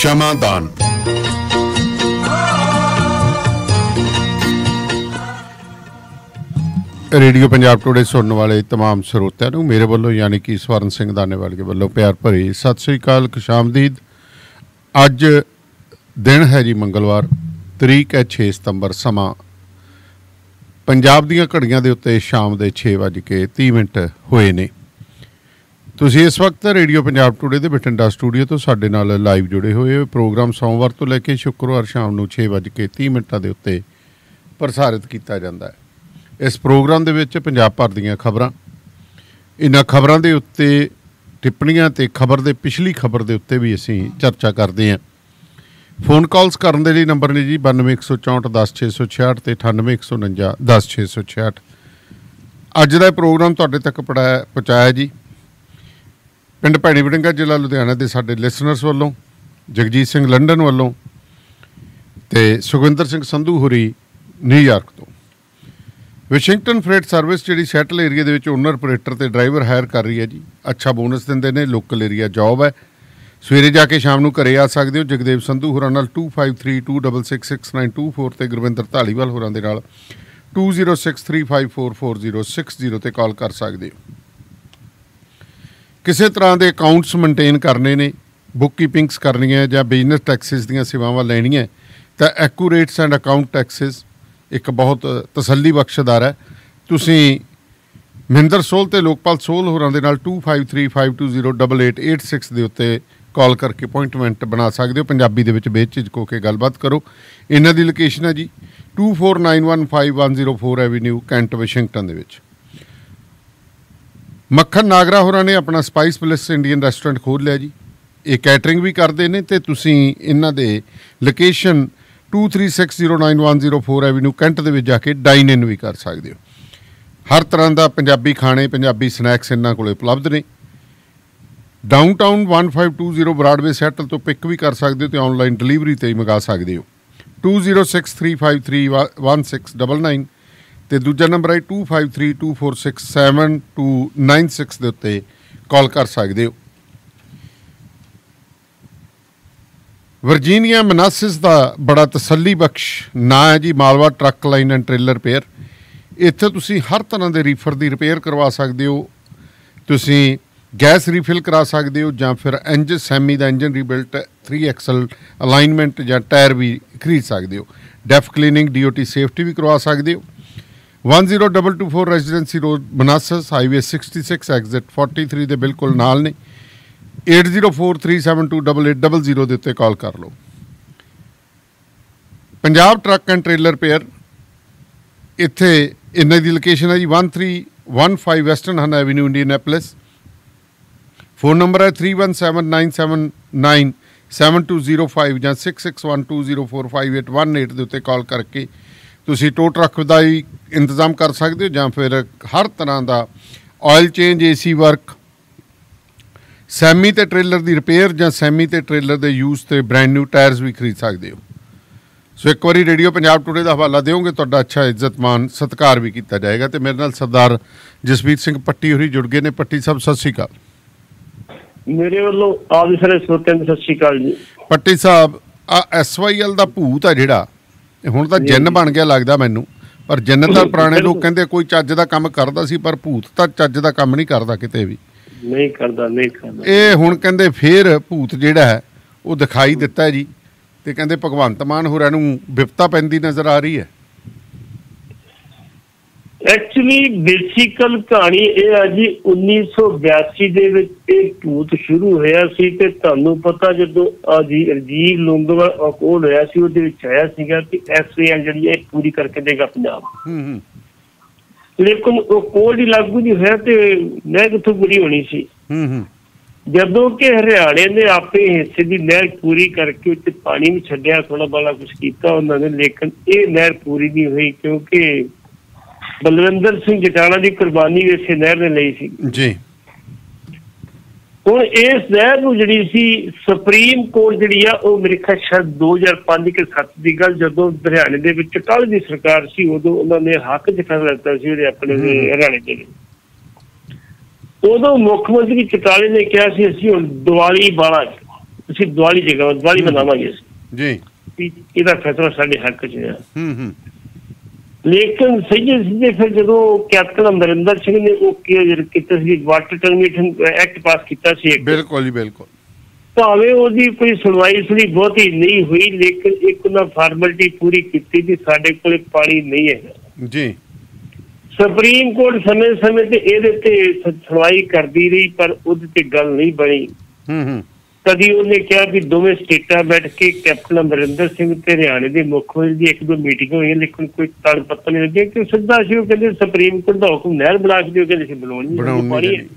क्षमादान। Radio Punjab today सुनने वाले तमाम ਸਰੋਤਿਆਂ ਨੂੰ मेरे ਵੱਲੋਂ यानी कि स्वर्ण सिंह दानेवाल के ਵੱਲੋਂ प्यार भरी सत श्री अकाल खुशामदीद। अज दिन है जी मंगलवार, तरीक है 6 सितंबर, समा पंजाब दीयां घड़ियां दे उत्ते शाम के 6:30 होए ने। तुसीं इस वक्त रेडियो पंजाब टुडे दे बठिंडा स्टूडियो तो साडे नाल लाइव जुड़े हुए। प्रोग्राम सोमवार तो लैके शुक्रवार शाम नूं 6:30 दे उत्ते प्रसारित किया जाता है। इस प्रोग्राम दे विच पंजाब भर दीयां खबरां, इन्हां खबरां दे उत्ते टिप्पणियां ते खबर दे पिछली खबर दे उत्ते भी असीं चर्चा करते हैं। फोन कॉल्स करने के लिए नंबर ने जी 92 164 10 666 ते 98 149 10 666। अज का प्रोग्राम तुहाडे तक पहुँचाया जी पिंड भैणी वड़िंगा, जिला लुधियाना के साडे लिसनर्स वालों, जगजीत सिंह लंडन वालों ते सुखविंदर सिंह संधू होरी न्यूयॉर्क तो। Washington freight service ji Seattle area के ओनर ऑपरेटर ते ड्राइवर हायर कर रही है जी। अच्छा बोनस देंदे ने, लोकल एरिया जॉब है। सवेरे जाके शाम को घरे आ सकते हो। जगदेव संधू होरां नाल 2532666924 ते गुरविंदर धालीवाल होरां दे नाल 2063544060 ते कॉल कर सकते हो। किसी तरह के अकाउंट्स मेनटेन करने ने, बुक कीपिंग्स करनी है या बिजनेस टैक्सिस दी सेवावां लैणियां तो एक्यूरेट्स एंड अकाउंट टैक्सिस एक बहुत तसल्ली बख्शदार है। तुसीं महेंद्र सोल ते लोकपाल सोल होरां दे नाल 2535208886 दे उत्ते कॉल करके अपॉइंटमेंट बना सकते हो। पंजाबी दे विच बेझिझक होकर गलबात करो। इन्हां दी लोकेशन है जी 24915104 एवेन्यू कैंट विशिंगटन दे विच। मक्खन नागरा होरां ने अपना स्पाइस प्लस इंडियन रेस्टोरेंट खोल लिया जी। ये कैटरिंग भी करते हैं तो तुसीं इन्हां दे लोकेशन 23609104 एवेन्यू कैंट दे विच जाके डाइन इन भी कर सकते हो। हर तरह का पंजाबी खाने, पंजाबी स्नैक्स इन्हां कोले उपलब्ध ने। डाउनटाउन 1520 ब्रॉडवे सैटल तो पिक भी कर सकते हो तो ऑनलाइन डिलीवरी ते मंगा सकते हो। 2063531699 तो दूजा नंबर है 2532467296 के उत्ते कॉल कर सकते हो। वर्जीनिया मनासिस का बड़ा तसल्ली बख्श ना है जी, Malwa truck line and trailer repair. इत्थे तुसीं हर तरह के रीफर की रिपेयर करवा सकते हो। तुसीं गैस रीफिल करा सकते हो या फिर इंजन सैमी का इंजन रीबिल्ट 3 एक्सल अलाइनमेंट या टायर भी खरीद सकते हो। डेफ क्लीनिंग DOT सेफ्टी भी करवा सकते हो। 10224 residency road Manassas, highway 66 exit 43 के बिल्कुल नाल ने। 8043728800 के उत्ते कॉल कर लो। Punjab truck and trailer repair इत्थे इन्हां दी लोकेशन है जी 1315 western hanna avenue Indianapolis. Phone number है 3179797205 या 6612045818 के उत्ते कॉल करके तुसीं टो ट्रक का ही इंतजाम कर सकते हो या फिर हर तरह का oil change, AC work, semi ते ट्रेलर की रिपेयर या सैमी ते ट्रेलर के यूज से ब्रैंड न्यू टायरस भी खरीद सकते हो। सो एक बार रेडियो पंजाब टुडे का हवाला दोगे तो अच्छा इज्जतमान सत्कार भी किया जाएगा। तो मेरे नाल सरदार जसवीर सिंह पट्टी होरी जुड़ गए ने। पट्टी साहब सत श्री अकाल। मेरे वालों आप सारे श्रोतिਆਂ ਨੂੰ सत श्री अकाल जी। पट्टी साहब आ SYL का भूत है जिहड़ा हुण तां जिन्न बन गया लगदा मैनूं, पर जिन्न तां पुराने लोग कहंदे कोई चज दा काम करदा सी पर भूत तां चज दा काम नहीं करदा किते भी नहीं करदा। ये हुण कहंदे फिर भूत जिहड़ा है वो दिखाई दिता है जी। ते कहंदे भगवंत मान होरां नूं विपता पैंदी नज़र आ रही है। एक्चुअली बेसिकल कहानी ये है जी 1982 ਦੇ ਵਿੱਚ ਇਹ ਭੂਤ ਸ਼ੁਰੂ ਹੋਇਆ ਸੀ ਤੇ ਤੁਹਾਨੂੰ ਪਤਾ ਜਦੋਂ ਜੀ ਰਜੀਵ ਲੋਂਗੋਵਾਲ ਕੋਲ ਹੋਇਆ ਸੀ ਉਹਦੇ ਵਿੱਚ ਆਇਆ ਸੀਗਾ ਕਿ SYL ਜਿਹੜੀ ਇਹ ਪੂਰੀ ਕਰਕੇ ਦੇਗਾ ਪੰਜਾਬ। ਲੇਕਿਨ ਉਹ ਕੋਲ ਹੀ ਲਾਗੂ ਨਹੀਂ ਹੋਇਆ ਤੇ ਮੈਂ ਕਿੱਥੋਂ ਪੂਰੀ ਹੋਣੀ ਸੀ। ਜਦੋਂ ਕਿ ਹਰਿਆਣੇ ਨੇ ਆਪੇ ਹਿੱਸੇ ਦੀ ਨਹਿਰ ਪੂਰੀ ਕਰਕੇ ਉੱਤੇ ਪਾਣੀ ਵੀ ਛੱਡਿਆ, ਥੋੜਾ ਬਾਲਾ ਕੁਛ ਕੀਤਾ ਉਹਨਾਂ ਨੇ, ਲੇਕਿਨ ਇਹ ਨਹਿਰ ਪੂਰੀ ਨਹੀਂ ਹੋਈ ਕਿਉਂਕਿ बलविंदर सिंह जटाणा की कुर्बानी इस नहर ने ली सी जी। हुण इस नहर नूं जिहड़ी सी सुप्रीम कोर्ट जिहड़ी आ वो मेरे ख्याल शायद 2005 के 7 की गल जदों हरियाणे दे विच अकाली दी सरकार सी उदों उन्हां ने हक च फैसला लिता सी अपने हरियाणे दे। उदों मुख्यमंत्री चटाले ने कहा सी असीं हुण दिवाली बाला ਅਸੀਂ ਦਿਵਾਲੀ ਜਗ੍ਹਾ ਦਿਵਾਲੀ ਮਨਾਵਾਂਗੇ ਅਸੀਂ ਜੀ, ਇਹਦਾ ਫੈਸਲਾ ਸਾਡੇ ਹੱਕ 'ਚ ਹੈ। ਲੇਕਿਨ ਸਿੱਧੇ ਫਿਰ ਜਦੋਂ ਕੈਪਟਨ ਅਮਰਿੰਦਰ ਸਿੰਘ ਨੇ ਉਹ ਕੀਤਾ ਸੀ ਵਾਟਰ ਟਰਮੀਨੇਸ਼ਨ ਐਕਟ ਪਾਸ ਕੀਤਾ ਸੀ, ਬਿਲਕੁਲ ਜੀ ਬਿਲਕੁਲ, ਭਾਵੇਂ ਉਹਦੀ ਕੋਈ ਸੁਣਵਾਈ ਬਹੁਤੀ ਨਹੀਂ ਹੋਈ, ਲੇਕਿਨ ਇੱਕ ਉਹਨਾਂ ਫਾਰਮੈਲਿਟੀ ਪੂਰੀ ਕੀਤੀ ਕਿ ਸਾਡੇ ਕੋਲ ਪਾਣੀ ਨਹੀਂ ਹੈਗਾ ਜੀ। ਸੁਪਰੀਮ ਕੋਰਟ ਸਮੇਂ-ਸਮੇਂ ਤੇ ਇਹਦੇ ਤੇ ਸੁਣਵਾਈ ਕਰਦੀ ਰਹੀ, ਪਰ ਉਹਦੇ ਤੇ ਗੱਲ ਨਹੀਂ ਬਣੀ। ਕਦੀ ਉਹਨੇ ਕਿਹਾ ਵੀ ਦੋਵੇਂ ਸਟੇਟਾਂ ਬੈਠ ਕੇ ਕੈਪਟਨ ਅਮਰਿੰਦਰ ਸਿੰਘ ਤੇ ਹਰਿਆਣੇ ਦੇ ਮੁੱਖ ਮੰਤਰੀ ਦੀ 1-2 ਮੀਟਿੰਗ ਹੋਈ, ਲੇਕਿਨ ਕੋਈ ਤਲ ਪੱਤਰ ਨਹੀਂ ਲੱਗੇ ਕਿ ਸਿੱਧਾ ਸੀ ਉਹ ਕਹਿੰਦੇ ਸੁਪਰੀਮ ਕੋਰਟ ਦਾ ਹੁਕਮ ਨਹਿਰ ਬਣਾ ਕੇ ਦਿਓ, ਕਹਿੰਦੇ ਸੀ ਬਣਾਉਣੀ ਪਾਣੀ ਹੈ।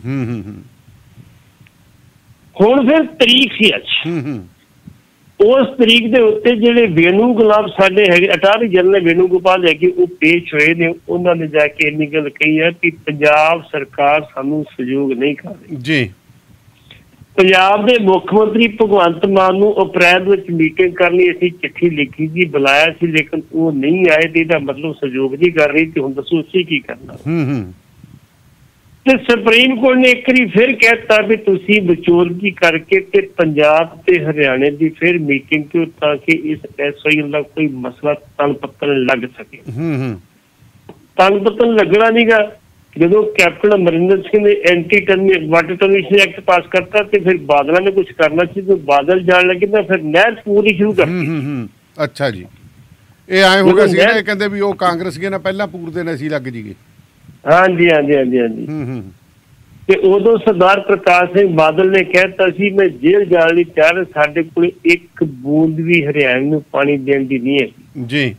ਹੁਣ ਫਿਰ ਤਰੀਕ ਸੀ ਅੱਜ, ਉਸ ਤਰੀਕ ਦੇ ਉੱਤੇ ਜਿਹੜੇ ਵੇਣੂ ਗੋਪਾਲ ਸਾਡੇ ਹੈਗੇ ਅਟਾਰਨੀ ਜਨਰਲ ਵੇਣੂ ਗੋਪਾਲ ਹੈਗੇ ਉਹ ਪੇਸ਼ ਹੋਏ ਨੇ। ਉਹਨਾਂ ਨੇ ਜਾ ਕੇ ਇੰਨੀ ਗੱਲ ਕਹੀ ਹੈ ਕਿ ਪੰਜਾਬ ਸਰਕਾਰ ਸਾਨੂੰ ਸਹਿਯੋਗ ਨਹੀਂ ਕਰ ਰਹੀ ਜੀ। ਪੰਜਾਬ ਦੇ ਮੁੱਖ ਮੰਤਰੀ ਭਗਵੰਤ ਮਾਨ ਨੂੰ ਅਪ੍ਰੈਲ ਵਿੱਚ ਮੀਟਿੰਗ ਕਰਨ ਲਈ ਅਸੀਂ ਚਿੱਠੀ ਲਿਖੀ ਸੀ, ਬੁਲਾਇਆ ਸੀ, ਲੇਕਿਨ ਉਹ ਨਹੀਂ ਆਏ ਤੇ ਇਹਦਾ ਮਤਲਬ ਸਹਿਯੋਗ ਨਹੀਂ ਕਰ ਰਹੀ। ਤੇ ਹੁਣ ਦੱਸੋ ਅਸੀਂ ਕੀ ਕਰਨਾ। ਤੇ ਸੁਪਰੀਮ ਕੋਰਟ ਨੇ ਇੱਕ ਵਾਰੀ ਫਿਰ ਕਹਿਤਾ ਵੀ ਤੁਸੀਂ ਵਿਚੋਲਗੀ ਕਰਕੇ ਤੇ ਪੰਜਾਬ ਤੇ ਹਰਿਆਣੇ ਦੀ ਫਿਰ ਮੀਟਿੰਗ ਕਿਉਂ, ਤਾਂ ਕਿ ਇਸ SYL ਦਾ ਕੋਈ ਮਸਲਾ ਤਲ ਪੱਤਰ ਲੱਗ ਸਕੇ। ਤਲ ਪੱਤਰ ਲੱਗਣਾ ਨੀਗਾ। ਜਦੋਂ ਕੈਪਟਨ ਅਮਰਿੰਦਰ ਸਿੰਘ ਨੇ ਵਾਟਰ ਟਰਮੀਨੇਸ਼ਨ ਐਕਟ ਪਾਸ ਕਰਤਾ ਤੇ ਫਿਰ ਬਾਦਲਾਂ ਨੇ ਕੁਝ ਕਰਨਾ ਸੀ, ਤੇ ਬਾਦਲ ਜਾਣ ਲੱਗੇ ਤਾਂ ਫਿਰ ਨਹਿਰ ਪੂਰੀ ਸ਼ੁਰੂ ਕਰਤੀ। ਅੱਛਾ ਜੀ, ਇਹ ਐਂ ਹੋ ਗਿਆ ਸੀ ਨਾ, ਕਹਿੰਦੇ ਵੀ ਉਹ ਕਾਂਗਰਸੀਆਂ ਨਾਲ ਪਹਿਲਾਂ ਪੂਰਦੇ ਨੇ ਅਸੀਂ ਲੱਗ ਜੀਗੇ। ਹਾਂਜੀ। ਤੇ ਉਦੋਂ ਸਰਦਾਰ ਪ੍ਰਕਾਸ਼ ਸਿੰਘ ਬਾਦਲ ਨੇ ਕਹਿਤਾ ਸੀ ਮੈਂ ਜੇਲ੍ਹ ਜਾਣ ਲਈ ਤਿਆਰ, ਸਾਡੇ ਕੋਲ ਇੱਕ ਬੂੰਦ ਵੀ ਹਰਿਆਣੇ ਨੂੰ ਪਾਣੀ ਦੇਣ ਦੀ ਨਹੀਂ ਹੈ ਜੀ।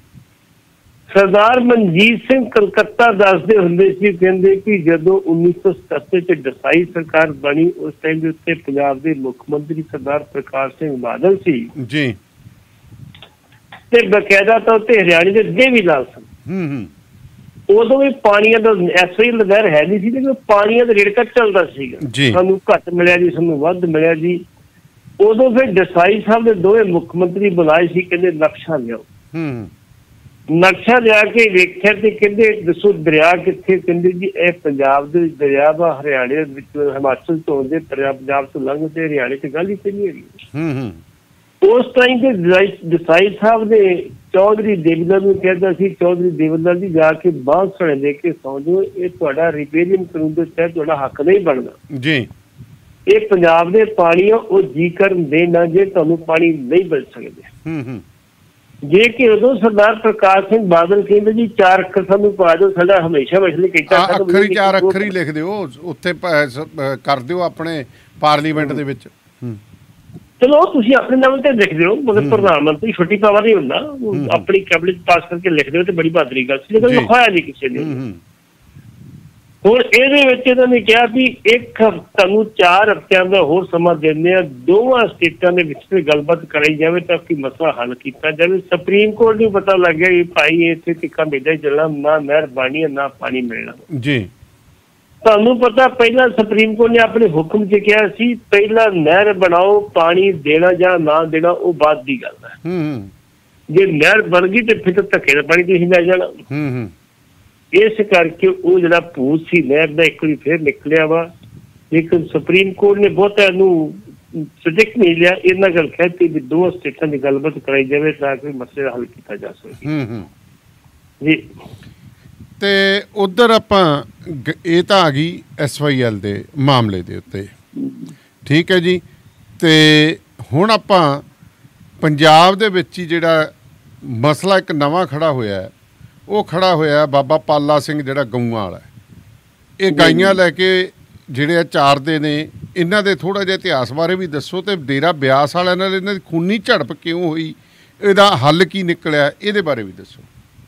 ਸਰਦਾਰ ਮਨਜੀਤ ਸਿੰਘ ਕਲਕੱਤਾ ਦੱਸਦੇ ਹੁੰਦੇ ਸੀ, ਕਹਿੰਦੇ ਕਿ ਜਦੋਂ 1977 ਚ ਡਸਾਈ ਸਰਕਾਰ ਬਣੀ ਉਸ ਟਾਈਮ ਦੇ ਉੱਤੇ ਪੰਜਾਬ ਦੇ ਮੁੱਖ ਮੰਤਰੀ ਸਰਦਾਰ ਪ੍ਰਕਾਸ਼ ਸਿੰਘ ਬਾਦਲ ਸੀ ਜੀ, ਤੇ ਬਕਾਇਦਾ ਤੌਰ ਤੇ ਹਰਿਆਣੇ ਦੇ ਦੇਵੀਲਾਲ ਸਨ। ਉਦੋਂ ਵੀ ਪਾਣੀਆਂ ਦਾ SYL ਲਹਿਰ ਹੈ ਨਹੀਂ ਸੀ, ਲੇਕਿਨ ਪਾਣੀਆਂ ਦਾ ਰੇਟ ਘੱਟ ਚੱਲਦਾ ਸੀਗਾ, ਸਾਨੂੰ ਘੱਟ ਮਿਲਿਆ ਜੀ, ਸਾਨੂੰ ਵੱਧ ਮਿਲਿਆ ਜੀ। ਉਦੋਂ ਫਿਰ ਡਸਾਈ ਸਾਹਿਬ ਦੇ ਦੋਵੇਂ ਮੁੱਖ ਮੰਤਰੀ ਬੁਲਾਏ ਸੀ, ਕਹਿੰਦੇ ਨਕਸ਼ਾ ਲਿਆਓ। ਨਕਸ਼ਾ ਲਿਆ ਕੇ ਵੇਖਿਆ ਤੇ ਕਹਿੰਦੇ ਦੱਸੋ ਦਰਿਆ ਕਿੱਥੇ, ਕਹਿੰਦੇ ਜੀ ਇਹ ਪੰਜਾਬ ਦੇ ਦਰਿਆ ਵਾ, ਹਰਿਆਣੇ ਵਿੱਚ ਹਿਮਾਚਲ ਤੋਂ ਆਉਂਦੇ ਪੰਜਾਬ ਤੋਂ ਲੰਘਦੇ, ਹਰਿਆਣੇ ਚ ਗੱਲ ਹੀ ਨਹੀਂ ਹੈਗੀ। ਉਸ ਟਾਈਮ ਤੇ ਦਸਾਈ ਸਾਹਿਬ ਨੇ ਚੌਧਰੀ ਦੇਵਲਾਲ ਨੂੰ ਕਹਿੰਦਾ ਸੀ, ਚੌਧਰੀ ਦੇਵਲਾਲ ਜੀ ਜਾ ਕੇ ਬਾਂਹ ਸਣੇ ਦੇ ਕੇ ਸੌਂ ਜਾਓ, ਇਹ ਤੁਹਾਡਾ ਰਿਪੇਰੀਅਨ ਕਾਨੂੰਨ ਦੇ ਤਹਿਤ ਤੁਹਾਡਾ ਹੱਕ ਨਹੀਂ ਬਣਦਾ ਜੀ। ਇਹ ਪੰਜਾਬ ਦੇ ਪਾਣੀ ਆ, ਉਹ ਜੀ ਕਰਨ ਦੇਣਾ ਜੇ ਤੁਹਾਨੂੰ ਪਾਣੀ ਨਹੀਂ ਮਿਲ ਸਕਦੇ। ਜੇ ਕਿ ਉਦੋਂ ਸਰਦਾਰ ਪ੍ਰਕਾਸ਼ ਸਿੰਘ ਬਾਦਲ ਕਹਿੰਦੇ ਜੀ 4 ਅੱਖਰ ਸਾਨੂੰ ਪਾ ਦਿਓ, ਸਾਡਾ ਹਮੇਸ਼ਾ ਮਸਲੇ ਕੀਤਾ 4 ਅੱਖਰ ਹੀ ਲਿਖ ਦਿਓ, ਉੱਥੇ ਕਰ ਦਿਓ ਆਪਣੇ ਪਾਰਲੀਮੈਂਟ ਦੇ ਵਿੱਚ। ਚਲੋ ਤੁਸੀਂ ਆਪਣੇ ਲੈਵਲ ਤੇ ਲਿਖ ਦਿਓ, ਮਗਰ ਪ੍ਰਧਾਨ ਮੰਤਰੀ ਛੋਟੀ ਪਾਵਰ ਨਹੀਂ ਹੁੰਦਾ, ਆਪਣੀ ਕੈਬਨਿਟ ਪਾਸ ਕਰਕੇ ਲਿਖ ਦਿਓ ਤੇ ਬੜੀ ਬਹਾਦਰੀ ਗੱਲ ਸੀ, ਲੇਕਿਨ ਲਿਖਾਇਆ ਨਹੀਂ ਕਿਸੇ ਨੇ। ਹੁਣ ਇਹਦੇ ਵਿੱਚ ਇਹਨਾਂ ਨੇ ਕਿਹਾ ਵੀ ਤੁਹਾਨੂੰ 4 ਹਫ਼ਤਿਆਂ ਦਾ ਹੋਰ ਸਮਾਂ ਦਿੰਦੇ ਆ, ਦੋਵਾਂ ਸਟੇਟਾਂ ਦੇ ਵਿੱਚ ਗੱਲਬਾਤ ਕਰਾਈ ਜਾਵੇ ਤਾਂ ਕਿ ਮਸਲਾ ਹੱਲ ਕੀਤਾ ਜਾਵੇ। ਸੁਪਰੀਮ ਕੋਰਟ ਨੂੰ ਪਤਾ ਲੱਗ ਗਿਆ ਵੀ ਭਾਈ ਇੱਥੇ ਟਿੱਕਾ ਮੇਜਾ ਚੱਲਣਾ, ਨਾ ਮਿਹਰਬਾਨੀ ਨਾ ਪਾਣੀ ਮਿਲਣਾ ਜੀ। ਤੁਹਾਨੂੰ ਪਤਾ ਪਹਿਲਾਂ ਸੁਪਰੀਮ ਕੋਰਟ ਨੇ ਆਪਣੇ ਹੁਕਮ 'ਚ ਕਿਹਾ ਸੀ ਪਹਿਲਾਂ ਨਹਿਰ ਬਣਾਓ, ਪਾਣੀ ਦੇਣਾ ਜਾਂ ਨਾ ਦੇਣਾ ਉਹ ਬਾਅਦ ਦੀ ਗੱਲ ਹੈ। ਜੇ ਨਹਿਰ ਬਣ ਗਈ ਤੇ ਫਿਰ ਧੱਕੇ ਦਾ ਪਾਣੀ ਤੁਸੀਂ ਲੈ ਜਾਣਾ। ਇਸ ਕਰਕੇ ਉਹ ਜਿਹੜਾ ਭੂਤ ਸੀ ਨਹਿਰ ਦਾ ਇੱਕ ਵਾਰੀ ਫਿਰ ਨਿਕਲਿਆ ਵਾ, ਲੇਕਿਨ ਸੁਪਰੀਮ ਕੋਰਟ ਨੇ ਬਹੁਤਾ ਇਹਨੂੰ ਸਟਿਕ ਨਹੀਂ ਲਿਆ। ਇਹਨਾਂ ਗੱਲ ਕਹਿਤੀ ਵੀ 2 ਸਟੇਟਾਂ ਦੀ ਗੱਲਬਾਤ ਕਰਾਈ ਜਾਵੇ ਤਾਂ ਕਿ ਮਸਲੇ ਦਾ ਹੱਲ ਕੀਤਾ ਜਾ ਸਕੇ ਜੀ। ਤੇ ਉਧਰ ਆਪਾਂ ਇਹ ਤਾਂ ਆ ਗਈ SYL ਦੇ ਮਾਮਲੇ ਦੇ ਉੱਤੇ, ਠੀਕ ਹੈ ਜੀ। ਤੇ ਹੁਣ ਆਪਾਂ ਪੰਜਾਬ ਦੇ ਵਿੱਚ ਹੀ ਜਿਹੜਾ ਮਸਲਾ ਇੱਕ ਨਵਾਂ ਖੜਾ ਹੋਇਆ, ਉਹ ਖੜਾ ਹੋਇਆ ਬਾਬਾ ਪਾਲਾ ਸਿੰਘ ਜਿਹੜਾ ਗਊਆਂ ਵਾਲਾ। ਇਹ ਗਾਈਆਂ ਲੈ ਕੇ ਜਿਹੜੇ ਚਾਰਦੇ ਨੇ, ਇਹਨਾਂ ਦੇ ਥੋੜ੍ਹਾ ਜਿਹਾ ਇਤਿਹਾਸ ਬਾਰੇ ਵੀ ਦੱਸੋ, ਤੇ ਡੇਰਾ ਬਿਆਸ ਵਾਲਿਆਂ ਨਾਲ ਇਹਨਾਂ ਦੀ ਖੂਨੀ ਝੜਪ ਕਿਉਂ ਹੋਈ, ਇਹਦਾ ਹੱਲ ਕੀ ਨਿਕਲਿਆ, ਇਹਦੇ ਬਾਰੇ ਵੀ ਦੱਸੋ।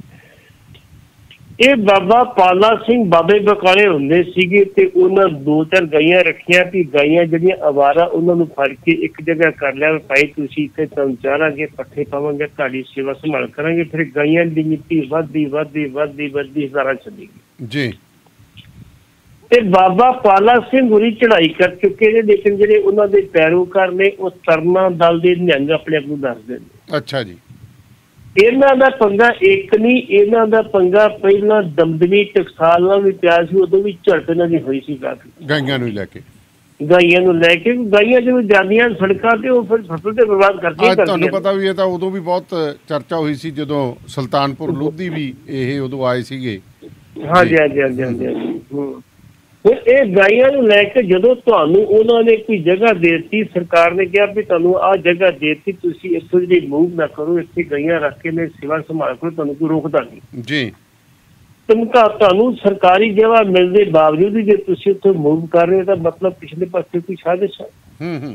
ਇਹ ਬਾਬਾ ਪਾਲਾ ਸਿੰਘ ਬਾਬੇ ਬਕਾਲੇ ਹੁੰਦੇ ਸੀਗੇ ਤੇ ਉਹਨਾਂ 2-4 ਗਾਈਆਂ ਰੱਖੀਆਂ ਵੀ ਗਾਈਆਂ ਜਿਹੜੀਆਂ ਅਵਾਰਾ ਉਹਨਾਂ ਨੂੰ ਫੜ ਕੇ ਇੱਕ ਜਗ੍ਹਾ ਕਰ ਲਿਆ, ਭਾਈ ਤੁਸੀਂ ਇੱਥੇ ਤੁਹਾਨੂੰ ਚਾਰਾਂਗੇ, ਪੱਠੇ ਪਾਵਾਂਗੇ, ਤੁਹਾਡੀ ਸੇਵਾ ਸੰਭਾਲ ਕਰਾਂਗੇ। ਫਿਰ ਗਾਈਆਂ ਦੀ ਮਿੱਟੀ ਵੱਧਦੀ ਹਜ਼ਾਰਾਂ ਚਲੀ ਗਈ ਜੀ। ਤੇ ਬਾਬਾ ਪਾਲਾ ਸਿੰਘ ਹੋਰੀ ਚੜ੍ਹਾਈ ਕਰ ਚੁੱਕੇ ਨੇ, ਲੇਕਿਨ ਜਿਹੜੇ ਉਹਨਾਂ ਦੇ ਪੈਰੋਕਾਰ ਨੇ ਉਹ ਤਰਨਾ ਦਲ ਦੇ ਨਿਹੰਗ ਆਪਣੇ ਆਪ ਨੂੰ ਦੱਸਦੇ ਨੇ। ਅੱਛਾ ਜੀ। ਇਹਨਾਂ ਦਾ ਪੰਗਾ ਇੱਕ ਨਹੀਂ, ਇਹਨਾਂ ਦਾ ਪੰਗਾ ਪਹਿਲਾਂ ਦਮਦਮੀ ਟਕਸਾਲ ਨਾਲ ਵੀ ਪਿਆ ਸੀ, ਉਦੋਂ ਵੀ ਝੜਪ ਇਹਨਾਂ ਦੀ ਹੋਈ ਸੀ ਕਾਫੀ ਗਾਈਆਂ ਨੂੰ ਲੈ ਕੇ। ਗਾਈਆਂ ਨੂੰ ਲੈ ਕੇ। ਗਾਈਆਂ ਜਦੋਂ ਜਾਂਦੀਆਂ ਸੜਕਾਂ ਤੇ ਉਹ ਫਿਰ ਫਸਲ ਤੇ ਬਰਬਾਦ ਕਰਦੀਆਂ। ਤੁਹਾਨੂੰ ਪਤਾ ਵੀ ਇਹ ਤਾਂ ਉਦੋਂ ਵੀ ਬਹੁਤ ਚਰਚਾ ਹੋਈ ਸੀ ਜਦੋਂ ਸੁਲਤਾਨਪੁਰ ਲੋਧੀ ਵੀ ਇਹ ਉਦੋਂ ਆਏ ਸੀਗੇ। ਹਾਂਜੀ ਹਾਂਜੀ ਹਾਂਜੀ ਹਾਂਜੀ ਹਾਂਜੀ। ਹੁਣ ਇਹ ਗਾਈਆਂ ਨੂੰ ਲੈ ਕੇ ਜਦੋਂ ਤੁਹਾਨੂੰ ਉਹਨਾਂ ਨੇ ਕੋਈ ਜਗ੍ਹਾ ਦੇ ਦਿੱਤੀ, ਸਰਕਾਰ ਨੇ ਕਿਹਾ ਵੀ ਤੁਹਾਨੂੰ ਆਹ ਜਗ੍ਹਾ ਦੇ ਦਿੱਤੀ, ਤੁਸੀਂ ਇੱਥੋਂ ਜਿਹੜੀ ਮੂਵ ਨਾ ਕਰੋ, ਇੱਥੇ ਗਾਈਆਂ ਰੱਖ ਕੇ ਨੇ ਸੇਵਾ ਸੰਭਾਲ ਕਰੋ, ਤੁਹਾਨੂੰ ਕੋਈ ਰੋਕਦਾ ਨਹੀਂ ਜੀ। ਤੁਹਾਨੂੰ ਸਰਕਾਰੀ ਜਗ੍ਹਾ ਮਿਲਣ ਦੇ ਬਾਵਜੂਦ ਜੇ ਤੁਸੀਂ ਉੱਥੇ ਮੂਵ ਕਰ ਰਹੇ ਹੋ ਤਾਂ ਮਤਲਬ ਪਿਛਲੇ ਪਾਸੇ ਕੋਈ ਸਾਜ਼ਿਸ਼ ਹੈ।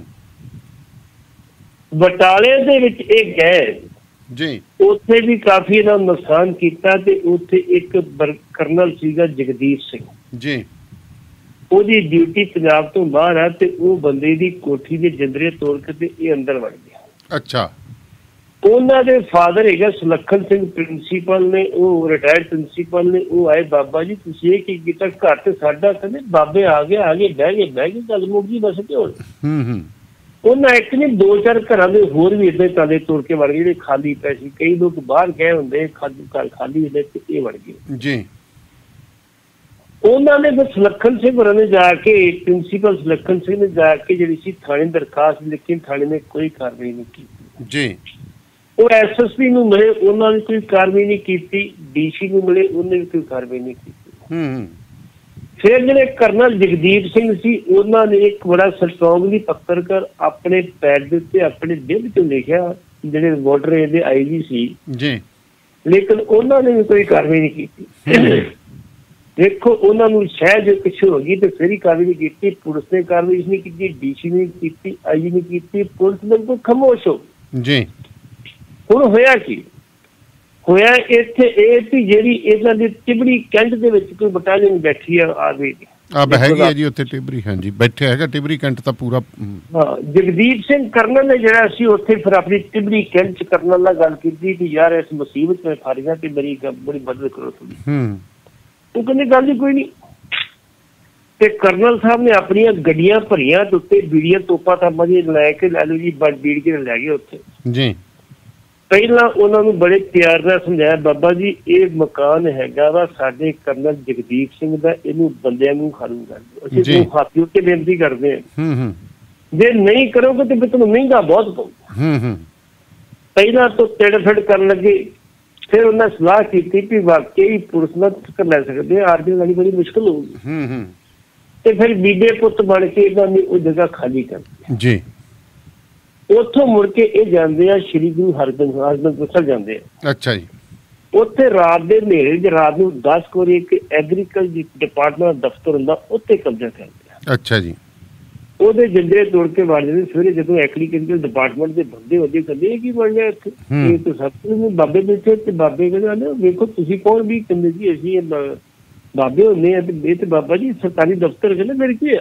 ਬਟਾਲੇ ਦੇ ਵਿੱਚ ਇਹ ਗਏ ਜੀ, ਉੱਥੇ ਵੀ ਕਾਫੀ ਇਹਨਾਂ ਨੂੰ ਨੁਕਸਾਨ ਕੀਤਾ ਤੇ ਉੱਥੇ ਇੱਕ ਕਰਨਲ ਸੀਗਾ ਜਗਦੀਪ ਸਿੰਘ ਜੀ, ਉਹਦੀ ਡਿਊਟੀ ਪੰਜਾਬ ਤੋਂ ਬਾਹਰ ਆ ਤੇ ਉਹ ਬੰਦੇ ਦੀ ਕੋਠੀ ਦੇ ਜਿੰਦਰੇ ਤੋੜ ਕੇ ਤੇ ਇਹ ਅੰਦਰ ਵੜ ਗਿਆ। ਅੱਛਾ। ਉਹਨਾਂ ਦੇ ਫਾਦਰ ਹੈਗਾ ਸੁਲੱਖਣ ਸਿੰਘ ਪ੍ਰਿੰਸੀਪਲ ਨੇ, ਉਹ ਰਿਟਾਇਰਡ ਪ੍ਰਿੰਸੀਪਲ ਨੇ। ਉਹ ਆਏ, ਬਾਬਾ ਜੀ ਤੁਸੀਂ ਇਹ ਕੀ ਕੀਤਾ? ਘਰ ਤੇ ਸਾਡਾ, ਕਹਿੰਦੇ ਬਾਬੇ ਆ ਗਏ ਬਹਿ ਗਏ ਗੱਲ ਮੁੱਕ ਗਈ ਬਸ। ਤੇ ਉਹਨਾਂ ਇੱਕ ਨਹੀਂ 2-4 ਘਰਾਂ ਦੇ ਹੋਰ ਵੀ ਏਦਾਂ ਤਾਲੇ ਤੋੜ ਕੇ ਵੜ ਗਏ ਜਿਹੜੇ ਖਾਲੀ ਪਏ ਸੀ। ਕਈ ਲੋਕ ਬਾਹਰ ਗਏ ਹੁੰਦੇ, ਘਰ ਖਾਲੀ ਹੁੰਦੇ ਤੇ ਇਹ ਵੜ ਗਏ ਜੀ। ਉਹਨਾਂ ਨੇ ਫਿਰ ਸੁਲੱਖਣ ਸਿੰਘ ਹੋਰਾਂ ਨੇ ਜਾ ਕੇ, ਪ੍ਰਿੰਸੀਪਲ ਸੁਲੱਖਣ ਸਿੰਘ ਨੇ ਜਾ ਕੇ ਜਿਹੜੀ ਸੀ ਥਾਣੇ ਦਰਖਾਸਤ ਲਿਖੀ, ਥਾਣੇ ਨੇ ਕੋਈ ਕਾਰਵਾਈ ਨਹੀਂ ਕੀਤੀ ਜੀ। ਉਹ SSP ਨੂੰ ਮਿਲੇ, ਉਹਨਾਂ ਨੇ ਕੋਈ ਕਾਰਵਾਈ ਨਹੀਂ ਕੀਤੀ। DC ਨੂੰ ਮਿਲੇ, ਉਹਨੇ ਵੀ ਕੋਈ ਕਾਰਵਾਈ ਨਹੀਂ ਕੀਤੀ। ਫਿਰ ਜਿਹੜੇ ਕਰਨਲ ਜਗਦੀਪ ਸਿੰਘ ਸੀ, ਉਹਨਾਂ ਨੇ ਇੱਕ ਬੜਾ ਸਟਰੋਂਗਲੀ ਪੱਤਰਕਾਰ ਆਪਣੇ ਪੈਡ ਦੇ ਉੱਤੇ ਆਪਣੇ ਦਿਲ ਤੋਂ ਲਿਖਿਆ, ਜਿਹੜੇ ਬਾਰਡਰ ਏਰੀਆ ਦੇ IG ਸੀ ਜੀ, ਲੇਕਿਨ ਉਹਨਾਂ ਨੇ ਵੀ ਕੋਈ ਕਾਰਵਾਈ ਨਹੀਂ ਕੀਤੀ। ਦੇਖੋ ਉਹਨਾਂ ਨੂੰ ਸ਼ਾਇਦ ਕੁਛ ਹੋ ਗਈ ਤੇ ਫਿਰ ਹੀ ਕਾਰਵਾਈ ਨਹੀਂ ਕੀਤੀ। ਪੁਲਿਸ ਨੇ ਕਾਰਵਾਈ ਨਹੀਂ ਕੀਤੀ, DC ਨੇ ਕੀਤੀ, IG ਨੇ ਕੀਤੀ, ਪੁਲਿਸ ਬਿਲਕੁਲ ਖਾਮੋਸ਼ ਹੋ ਜੀ। ਹੁਣ ਹੋਇਆ ਕੀ? ਹੋਇਆ ਇੱਥੇ ਇਹ ਵੀ ਜਿਹੜੀ ਇਹਨਾਂ ਦੀ ਟਿਬੜੀ ਕੈਂਟ ਦੇ ਵਿੱਚ ਕੋਈ ਬਟਾਲੀਅਨ ਬੈਠੀ ਆ ਆਰਮੀ ਦੀ, ਹੈਗੀ ਹੈ ਜੀ ਉੱਥੇ ਟਿਬਰੀ। ਹਾਂਜੀ, ਬੈਠਿਆ ਹੈਗਾ ਟਿਬਰੀ ਕੈਂਟ ਤਾਂ ਪੂਰਾ। ਹਾਂ, ਜਗਦੀਪ ਸਿੰਘ ਕਰਨਲ ਨੇ ਜਿਹੜਾ ਸੀ ਉੱਥੇ ਫਿਰ ਆਪਣੀ ਟਿਬੜੀ ਕੈਂਟ ਚ ਕਰਨਲ ਨਾਲ ਗੱਲ ਕੀਤੀ ਕਿ ਯਾਰ ਇਸ ਮੁਸੀਬਤ ਵਿੱਚ ਫਸ ਗਿਆ ਤੇ ਮੇਰੀ ਬੜੀ ਮਦਦ ਕਰੋ ਤੁਸੀਂ। ਉਹ ਕਹਿੰਦੇ ਗੱਲ ਹੀ ਕੋਈ ਨਹੀਂ। ਤੇ ਕਰਨਲ ਸਾਹਿਬ ਨੇ ਆਪਣੀਆਂ ਗੱਡੀਆਂ ਭਰੀਆਂ ਤੇ ਉੱਤੇ ਬੀੜੀਆਂ ਤੋਪਾਂ ਤਾਪਾਂ ਦੀਆਂ ਲੈ ਕੇ ਲੈ ਲਓ ਜੀ, ਬੀੜ ਕੇ ਲੈ ਗਏ ਉੱਥੇ ਜੀ। ਪਹਿਲਾਂ ਉਹਨਾਂ ਨੂੰ ਬੜੇ ਪਿਆਰ ਨਾਲ ਸਮਝਾਇਆ, ਬਾਬਾ ਜੀ ਇਹ ਮਕਾਨ ਹੈਗਾ ਵਾ ਸਾਡੇ ਕਰਨਲ ਜਗਦੀਪ ਸਿੰਘ ਦਾ, ਇਹਨੂੰ ਬੰਦਿਆਂ ਨੂੰ ਖਾਲੀ ਕਰ ਦਿਓ, ਅਸੀਂ ਤੁਹਾਨੂੰ ਹੱਥ ਜੋੜ ਕੇ ਬੇਨਤੀ ਕਰਦੇ ਹਾਂ। ਜੇ ਨਹੀਂ ਕਰੋਗੇ ਤੇ ਫਿਰ ਤੁਹਾਨੂੰ ਮਹਿੰਗਾ ਬਹੁਤ ਪਊ। ਪਹਿਲਾਂ ਤੋਂ ਤੇੜ-ਫੇੜ ਕਰਨ ਲੱਗੇ। ਫਿਰ ਉਹਨਾਂ ਸਲਾਹ ਕੀਤੀ ਕਿ ਵਾਕਈ ਪੁਲਿਸ ਨਾਲ ਟੱਕਰ ਲੈ ਸਕਦੇ ਆ, ਆਰਮੀ ਨਾਲ ਬੜੀ ਮੁਸ਼ਕਲ ਹੋਊਗੀ। ਤੇ ਫਿਰ ਬੀਬੇ ਪੁੱਤ ਬਣ ਕੇ ਇਹਨਾਂ ਨੇ ਉਹ ਜਗ੍ਹਾ ਖਾਲੀ ਕਰ ਦਿੱਤੀ ਜੀ। ਉੱਥੋਂ ਮੁੜ ਕੇ ਇਹ ਜਾਂਦੇ ਆ ਸ਼੍ਰੀ ਗੁਰੂ ਹਰਿਮੰਦਰ ਜਾਂਦੇ ਆ। ਅੱਛਾ ਜੀ। ਉੱਥੇ ਰਾਤ ਦੇ ਹਨੇਰੇ ਚ ਰਾਤ ਨੂੰ 10 ਵਜੇ ਇੱਕ ਐਗਰੀਕਲਚਰ ਡਿਪਾਰਟਮੈਂਟ ਦਫ਼ਤਰ ਹੁੰਦਾ, ਉੱਥੇ ਕਬਜ਼ਾ ਕਰਦੇ ਆ। ਅੱਛਾ ਜੀ। ਉਹਦੇ ਜਿੰਦਰੇ ਤੋੜ ਕੇ ਵੜ ਜਾਂਦੇ। ਸਵੇਰੇ ਜਦੋਂ ਐਗਰੀਕਲਚਰ ਡਿਪਾਰਟਮੈਂਟ ਦੇ ਬੰਦੇ ਹੁੰਦੇ ਕਹਿੰਦੇ ਇਹ ਕੀ ਬਣ ਗਿਆ ਇੱਥੇ? ਇਹ ਤਾਂ ਸਭ ਨੂੰ ਬਾਬੇ ਬੈਠੇ ਤੇ ਬਾਬੇ ਕਹਿੰਦੇ ਵੇਖੋ ਤੁਸੀਂ ਕੌਣ? ਵੀ ਕਹਿੰਦੇ ਜੀ ਅਸੀਂ ਬਾਬੇ ਹੁੰਦੇ ਆ। ਤੇ ਇਹ ਤੇ ਬਾਬਾ ਜੀ ਸਰਕਾਰੀ ਦਫ਼ਤਰ ਕਹਿੰਦੇ ਮੇਰੇ ਕੀ ਆ।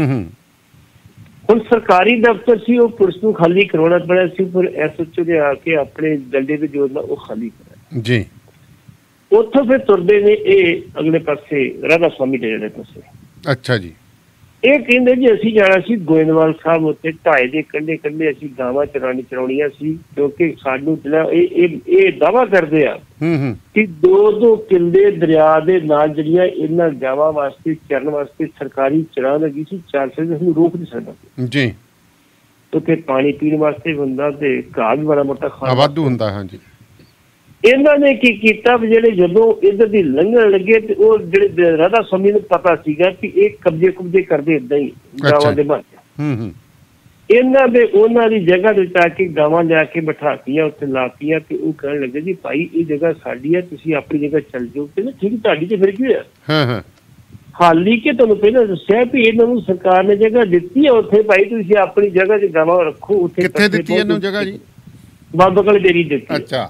ਹੁਣ ਸਰਕਾਰੀ ਦਫ਼ਤਰ ਸੀ, ਉਹ ਪੁਲਿਸ ਨੂੰ ਖਾਲੀ ਕਰਵਾਉਣਾ ਪਿਆ ਸੀ। ਫਿਰ SHO ਨੇ ਆ ਕੇ ਆਪਣੇ ਡੰਡੇ ਤੇ ਜੋਰ ਨਾਲ ਉਹ ਖਾਲੀ ਕਰਾਇਆ ਜੀ। ਉੱਥੋਂ ਫਿਰ ਤੁਰਦੇ ਨੇ ਇਹ ਅਗਲੇ ਪਾਸੇ ਰਾਧਾ ਸਵਾਮੀ ਦੇ ਜਿਹੜੇ ਪਾਸੇ। ਅੱਛਾ ਜੀ। ਇਹ ਕਹਿੰਦੇ ਜੀ ਅਸੀਂ ਜਾਣਾ ਸੀ ਗੋਇੰਦਵਾਲ ਸਾਹਿਬ, ਉੱਥੇ ਢਾਏ ਦੇ ਕੰਢੇ ਕੰਢੇ ਅਸੀਂ ਗਾਵਾਂ ਚਰਾਉਣੀਆਂ ਸੀ, ਕਿਉਂਕਿ ਸਾਨੂੰ ਇਹ ਦਾਵਾ ਕਰਦੇ ਆ ਕਿ 2-2 ਕਿੱਲੇ ਦਰਿਆ ਦੇ ਨਾਲ ਜਿਹੜੀਆਂ ਇਹਨਾਂ ਗਾਵਾਂ ਵਾਸਤੇ ਚਰਨ ਵਾਸਤੇ ਸਰਕਾਰੀ ਚਰਾਂ ਲੱਗੀ ਸੀ, 400 ਨੂੰ ਰੋਕ ਨਹੀਂ ਸਕਦਾ ਜੀ। ਉੱਥੇ ਪਾਣੀ ਪੀਣ ਵਾਸਤੇ ਹੁੰਦਾ ਤੇ ਘਾਹ ਵੀ ਬੜਾ ਮੋਟਾ ਵਾਧੂ ਹੁੰਦਾ। ਹਾਂਜੀ। ਇਹਨਾਂ ਨੇ ਕੀ ਕੀਤਾ, ਜਿਹੜੇ ਜਦੋਂ ਇੱਧਰ ਦੀ ਲੰਘਣ ਲੱਗੇ ਤੇ ਉਹ ਜਿਹੜੇ ਰਾਧਾ ਸਵਾਮੀ ਨੂੰ ਪਤਾ ਸੀਗਾ ਕਿ ਇਹ ਕਬਜ਼ੇ ਕਰਦੇ ਏਦਾਂ ਹੀ ਗਾਵਾਂ ਦੇ ਬਾਅਦ। ਇਹਨਾਂ ਦੇ ਉਹਨਾਂ ਦੀ ਜਗ੍ਹਾ ਦੇ ਆ ਕੇ ਗਾਵਾਂ ਲਿਆ ਕੇ ਬਿਠਾਤੀਆਂ, ਉੱਥੇ ਲਾਤੀਆਂ ਤੇ ਉਹ ਕਹਿਣ ਲੱਗੇ ਜੀ ਭਾਈ ਇਹ ਜਗ੍ਹਾ ਸਾਡੀ ਹੈ, ਤੁਸੀਂ ਆਪਣੀ ਜਗ੍ਹਾ ਚੱਲ ਜਾਓ। ਕਹਿੰਦੇ ਠੀਕ ਤੁਹਾਡੀ ਤੇ ਫਿਰ ਕੀ ਹੋਇਆ? ਹਾਲੀ ਕਿ ਤੁਹਾਨੂੰ ਪਹਿਲਾਂ ਦੱਸਿਆ ਵੀ ਇਹਨਾਂ ਨੂੰ ਸਰਕਾਰ ਨੇ ਜਗ੍ਹਾ ਦਿੱਤੀ ਹੈ, ਉੱਥੇ ਭਾਈ ਤੁਸੀਂ ਆਪਣੀ ਜਗ੍ਹਾ 'ਚ ਗਾਵਾਂ ਰੱਖੋ। ਉੱਥੇ ਕਿੱਥੇ ਦਿੱਤੀ ਇਹਨੂੰ ਜਗ੍ਹਾ ਜੀ? ਬਾਬਾ ਕੋਲ ਡੇਰੀ ਦਿੱਤੀ। ਅੱਛਾ।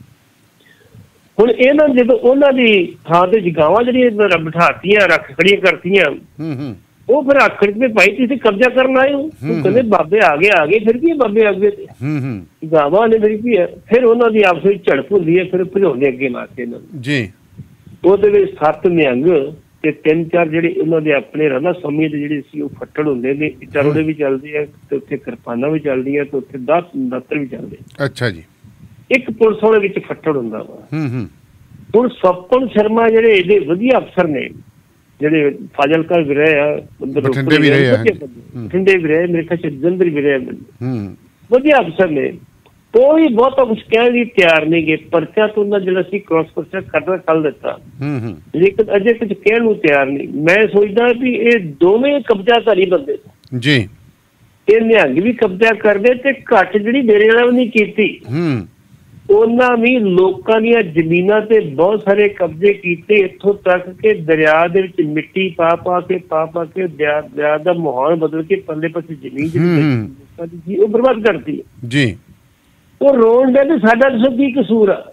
ਹੁਣ ਇਹਨਾਂ ਜਦੋਂ ਉਹਨਾਂ ਦੀ ਥਾਂ ਤੇ ਗਾਵਾਂ ਜਿਹੜੀਆਂ ਬਿਠਾਤੀਆਂ ਰੱਖ ਖੜੀਆਂ ਕਰਤੀਆਂ, ਉਹ ਫਿਰ ਆਖਰ ਤੇ ਭਾਈ ਤੁਸੀਂ ਕਬਜ਼ਾ ਕਰਨ ਆਏ ਹੋ। ਉਹ ਕਹਿੰਦੇ ਬਾਬੇ ਆ ਗਏ ਫਿਰ ਕੀ ਬਾਬੇ ਅੱਗੇ ਤੇ ਗਾਵਾਂ ਨੇ ਮੇਰੀ ਕੀ ਹੈ। ਫਿਰ ਉਹਨਾਂ ਦੀ ਆਪਸ ਵਿੱਚ ਝੜਪ ਹੁੰਦੀ ਹੈ, ਫਿਰ ਭਜਾਉਂਦੇ ਅੱਗੇ ਮਾਰਦੇ ਇਹਨਾਂ ਨੂੰ ਜੀ। ਉਹਦੇ ਵਿੱਚ 7 ਨਿਹੰਗ ਤੇ 3-4 ਜਿਹੜੇ ਉਹਨਾਂ ਦੇ ਆਪਣੇ ਰਾਧਾ ਸਵਾਮੀ ਦੇ ਜਿਹੜੇ ਸੀ ਉਹ ਫੱਟੜ ਹੁੰਦੇ ਨੇ, ਚਰੋੜੇ ਵੀ ਚੱਲਦੇ ਆ ਤੇ ਉੱਥੇ ਕਿਰਪਾਨਾਂ ਵੀ ਚੱਲਦੀਆਂ ਤੇ ਉੱਥੇ 10 ਦਾਤਰ ਵੀ ਚੱਲਦੇ। ਅੱਛਾ ਜੀ। ਇੱਕ ਪੁਲਿਸ ਵਾਲੇ ਵਿੱਚ ਫੱਟੜ ਹੁੰਦਾ ਵਾ। ਹੁਣ ਸਪਨ ਸ਼ਰਮਾ ਜਿਹੜੇ ਇਹਦੇ ਵਧੀਆ ਅਫਸਰ ਨੇ, ਜਿਹੜੇ ਫਾਜ਼ਿਲਕਾ ਵੀ ਰਹੇ ਆ, ਬਠਿੰਡੇ ਵੀ ਰਹੇ ਆ, ਬਠਿੰਡੇ ਵੀ ਰਹੇ, ਮੇਰੇ ਖਿਆਲ ਜਲੰਧਰ ਵੀ ਰਹੇ, ਵਧੀਆ ਅਫਸਰ ਨੇ। ਕੋਈ ਬਹੁਤਾ ਕੁਛ ਕਹਿਣ ਲਈ ਤਿਆਰ ਨਹੀਂ ਗੇ। ਪਰਚਾ ਤੋਂ ਉਹਨਾਂ ਜਿਹੜਾ ਸੀ ਕ੍ਰਾਸ ਪਰਚਾ ਕਰਨਾ ਕੱਲ ਦਿੱਤਾ, ਲੇਕਿਨ ਅਜੇ ਕੁਝ ਕਹਿਣ ਨੂੰ ਤਿਆਰ ਨਹੀਂ। ਮੈਂ ਸੋਚਦਾ ਵੀ ਇਹ ਦੋਵੇਂ ਕਬਜ਼ਾਧਾਰੀ ਬੰਦੇ ਜੀ, ਇਹ ਨਿਹੰਗ ਵੀ ਕਬਜ਼ਾ ਕਰਦੇ ਤੇ ਘੱਟ ਜਿਹੜੀ ਡੇਰੇ ਵਾਲਾ ਵੀ ਨਹੀਂ ਕੀਤੀ, ਉਹਨਾਂ ਵੀ ਲੋਕਾਂ ਦੀਆਂ ਜ਼ਮੀਨਾਂ ਤੇ ਬਹੁਤ ਸਾਰੇ ਕਬਜ਼ੇ ਕੀਤੇ, ਇੱਥੋਂ ਤੱਕ ਕਿ ਦਰਿਆ ਦੇ ਵਿੱਚ ਮਿੱਟੀ ਪਾ ਕੇ ਦਰਿਆ ਦਾ ਮਾਹੌਲ ਬਦਲ ਕੇ ਪੱਲੇ ਪਾਸੇ ਜ਼ਮੀਨ ਜਿਹੜੀ ਉਹ ਬਰਬਾਦ ਕਰਦੀ ਹੈ ਜੀ। ਉਹ ਰੋਣ ਦੇ ਤੇ ਸਾਡਾ ਦੱਸੋ ਕੀ ਕਸੂਰ ਆ?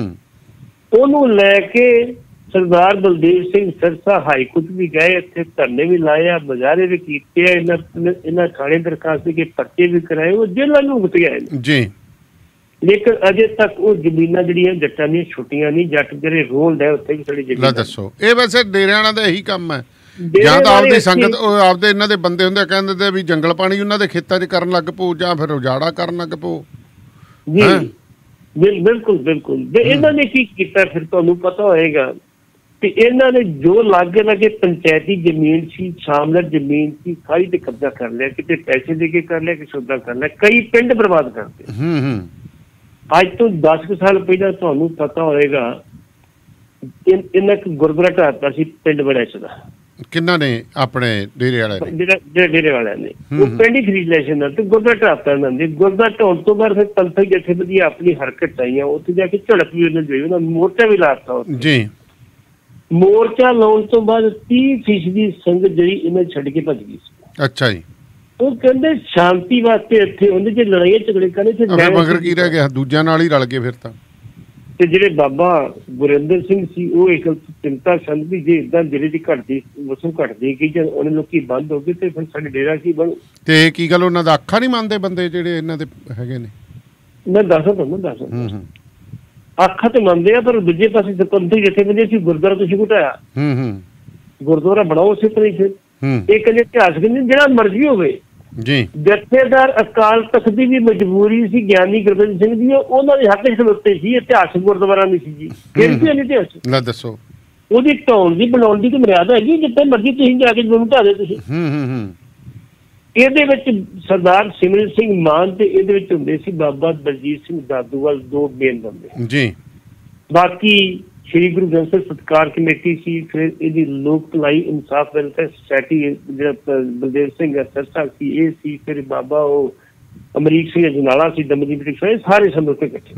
ਉਹਨੂੰ ਲੈ ਕੇ ਸਰਦਾਰ ਬਲਦੇਵ ਸਿੰਘ ਸਿਰਸਾ ਹਾਈ ਕੋਰਟ ਵੀ ਗਏ, ਇੱਥੇ ਧਰਨੇ ਵੀ ਲਾਏ ਆ, ਮੁਜ਼ਾਹਰੇ ਵੀ ਕੀਤੇ ਆ, ਇਹਨਾਂ ਥਾਣੇ ਦਰਖਾਸਤ ਕੇ ਪਰਚੇ ਵੀ ਕਰਾਏ, ਉਹ ਜੇਲ੍ਹਾਂ ਨੂੰ ਭੁਗਤ ਗਏ ਜੀ। ਲੇਕਿਨ ਅਜੇ ਤੱਕ ਉਹ ਜ਼ਮੀਨਾਂ ਜਿਹੜੀਆਂ ਜੱਟਾਂ ਦੀਆਂ ਛੁੱਟੀਆਂ ਨਹੀਂ। ਜੱਟ ਜਿਹੜੇ ਰੋਲ ਹੈ ਉੱਥੇ ਵੀ ਸਾਡੀ ਜ਼ਮੀਨ। ਦੱਸੋ, ਇਹ ਵੈਸੇ ਡੇਰਿਆਂ ਦਾ ਇਹੀ ਕੰਮ ਹੈ, ਜਾਂ ਤਾਂ ਆਪਦੀ ਸੰਗਤ ਆਪਦੇ ਇਹਨਾਂ ਦੇ ਬੰਦੇ ਹੁੰਦੇ ਕਹਿੰਦੇ ਤੇ ਵੀ ਜੰਗਲ ਪਾਣੀ ਉਹਨਾਂ ਦੇ ਖੇਤਾਂ 'ਚ ਕਰਨ ਲੱਗ ਪਓ, ਜਾਂ ਫਿਰ ਉਜਾੜਾ ਕਰਨ ਲੱਗ ਪਓ ਜੀ। ਬਿਲਕੁਲ ਬਿਲਕੁਲ। ਇਹਨਾਂ ਨੇ ਕੀ ਕੀਤਾ ਫਿਰ ਤੁਹਾਨੂੰ ਪਤਾ ਹੋਏਗਾ ਕਿ ਇਹਨਾਂ ਨੇ ਜੋ ਲਾਗੇ ਪੰਚਾਇਤੀ ਜ਼ਮੀਨ ਸੀ, ਸ਼ਾਮਲਰ ਜ਼ਮੀਨ ਸੀ, ਸਾਰੀ ਤੇ ਕਬਜ਼ਾ ਕਰ ਲਿਆ। ਕਿਤੇ ਪੈਸੇ ਦੇ ਕੇ ਕਰ ਲਿਆ, ਕਿ ਸੌਦਾ ਕਰ ਲਿਆ, ਕਈ ਪਿੰਡ ਬਰਬਾਦ ਕਰਦੇ। ਅੱਜ ਤੋਂ 10 ਸਾਲ ਪਹਿਲਾਂ ਤੁਹਾਨੂੰ ਪਤਾ ਹੋਏਗਾ ਇਹਨਾਂ ਇੱਕ ਗੁਰਦੁਆਰਾ ਢਾਤਾ ਸੀ ਪਿੰਡ ਬੜੈਚ ਦਾ। ਕਿੰਨਾ ਨੇ? ਆਪਣੇ ਡੇਰੇ ਵਾਲਿਆਂ ਨੇ। ਜਿਹੜਾ ਡੇਰੇ ਵਾਲਿਆਂ ਨੇ ਉਹ ਪਿੰਡ ਹੀ ਖਰੀਦ ਲਿਆ ਸੀ ਇਹਨਾਂ ਤੇ, ਗੁਰਦੁਆਰਾ ਢਾਤਾ ਇਹਨਾਂ ਦੇ। ਗੁਰਦੁਆਰਾ ਢਾਉਣ ਤੋਂ ਬਾਅਦ ਫਿਰ ਪੰਥਕ ਜਥੇਬੰਦੀਆਂ ਆਪਣੀ ਹਰਕਤ ਆਈਆਂ, ਉੱਥੇ ਜਾ ਕੇ ਝੜਪ ਵੀ ਉਹਨਾਂ ਦੀ, ਉਹਨਾਂ ਮੋਰਚਾ ਵੀ ਲਾਤਾ ਜੀ। ਮੋਰਚਾ ਲਾਉਣ ਤੋਂ ਬਾਅਦ 30% ਸੰਗਤ ਜਿਹੜੀ ਇਹਨਾਂ ਛੱਡ ਕੇ ਭੱਜ ਗਈ ਸੀ। ਅੱਛਾ ਜੀ। ਉਹ ਕਹਿੰਦੇ ਸ਼ਾਂਤੀ ਵਾਸਤੇ ਇੱਥੇ ਉਹਦੇ ਚ ਲੜਾਈਆਂ ਝਗੜੇ ਕਰਨੇ ਤੇ ਮਗਰ ਕੀ ਰਹਿ ਗਿਆ, ਦੂਜਿਆਂ ਨਾਲ ਹੀ ਰਲ ਗਏ ਫਿਰ ਤਾਂ। ਤੇ ਜਿਹੜੇ ਬਾਬਾ ਗੁਰਿੰਦਰ ਸਿੰਘ ਸੀ ਉਹ ਇੱਕ ਚਿੰਤਾ ਸੰਦ ਵੀ ਜੇ ਇਦਾਂ ਜ਼ਿਲ੍ਹੇ ਦੀ ਘਟਦੀ ਵਸੋਂ ਘਟਦੀ ਗਈ ਜਾਂ ਉਹਨੇ ਲੋਕੀ ਬੰਦ ਹੋ ਗਏ ਤੇ ਫਿਰ ਸਾਡੇ ਡੇਰਾ ਕੀ ਬਣੂ? ਤੇ ਕੀ ਗੱਲ ਉਹਨਾਂ ਦਾ ਅੱਖਾਂ ਨਹੀਂ ਮੰਨਦੇ ਬੰਦੇ ਜਿਹੜੇ ਇਹਨਾਂ ਦੇ ਹੈਗੇ ਨੇ? ਮੈਂ ਦੱਸਾਂ ਤੁਹਾਨੂੰ, ਅੱਖਾਂ ਤੇ ਮੰਨਦੇ ਆ, ਪਰ ਦੂਜੇ ਪਾਸੇ ਸਰਪੰਚ ਜਥੇਬੰਦੀ ਸੀ ਗੁਰਦੁਆਰਾ ਤੁਸੀਂ ਘਟਾਇਆ, ਗੁਰਦੁਆਰਾ ਬਣਾਓ ਉਸੇ ਤਰ੍ਹਾਂ ਹੀ। ਫਿਰ ਇਹ ਕਹਿੰਦੇ ਇਤਿਹਾਸ ਕਹਿੰਦੇ ਜਿਹੜਾ ਮਰਜ਼ੀ ਹੋਵੇ ਜੀ, ਜਥੇਦਾਰ ਅਕਾਲ ਤਖਤ ਦੀ ਵੀ ਮਜਬੂਰੀ ਸੀ, ਗਿਆਨੀ ਗੁਰਬਚਨ ਸਿੰਘ ਦੀ, ਉਹਨਾਂ ਦੇ ਹੱਕ 'ਚ ਖਲੋਤੇ ਸੀ। ਇਤਿਹਾਸਕ ਗੁਰਦੁਆਰਾ ਨਹੀਂ ਸੀ ਜੀ, ਫਿਰ ਵੀ ਇਤਿਹਾਸ ਨਾ ਦੱਸੋ। ਉਹਦੀ ਢਾਉਣ ਦੀ ਬਣਾਉਣ ਦੀ ਕੋਈ ਮਰਿਆਦਾ ਹੈਗੀ? ਜਿੱਥੇ ਮਰਜ਼ੀ ਤੁਸੀਂ ਜਾ ਕੇ ਜ਼ਰੂਰ ਢਾ ਦੇ ਤੁਸੀਂ। ਇਹਦੇ ਵਿੱਚ ਸਰਦਾਰ ਸਿਮਰਨ ਸਿੰਘ ਮਾਨ ਤੇ ਇਹਦੇ ਵਿੱਚ ਹੁੰਦੇ ਸੀ ਬਾਬਾ ਬਲਜੀਤ ਸਿੰਘ ਦਾਦੂਵਾਲ, ਦੋ ਮੇਨ ਬੰਦੇ ਜੀ। ਬਾਕੀ ਸ਼੍ਰੀ ਗੁਰੂ ਗ੍ਰੰਥ ਸਾਹਿਬ ਸਤਿਕਾਰ ਕਮੇਟੀ ਸੀ, ਫਿਰ ਇਹਦੀ ਲੋਕ ਭਲਾਈ ਇਨਸਾਫ ਵੈਲਫੇਅਰ ਸੁਸਾਇਟੀ ਜਿਹੜਾ ਬਲਦੇਵ ਸਿੰਘ ਸਿਰਸਾ ਸੀ ਇਹ ਸੀ, ਫਿਰ ਬਾਬਾ ਉਹ ਅਮਰੀਕ ਸਿੰਘ ਅਜਨਾਲਾ ਸੀ, ਦਮਦਮੀ ਬ੍ਰਿਕਸ਼, ਸਾਰੇ ਸਮਝੌਤੇ ਇਕੱਠੇ।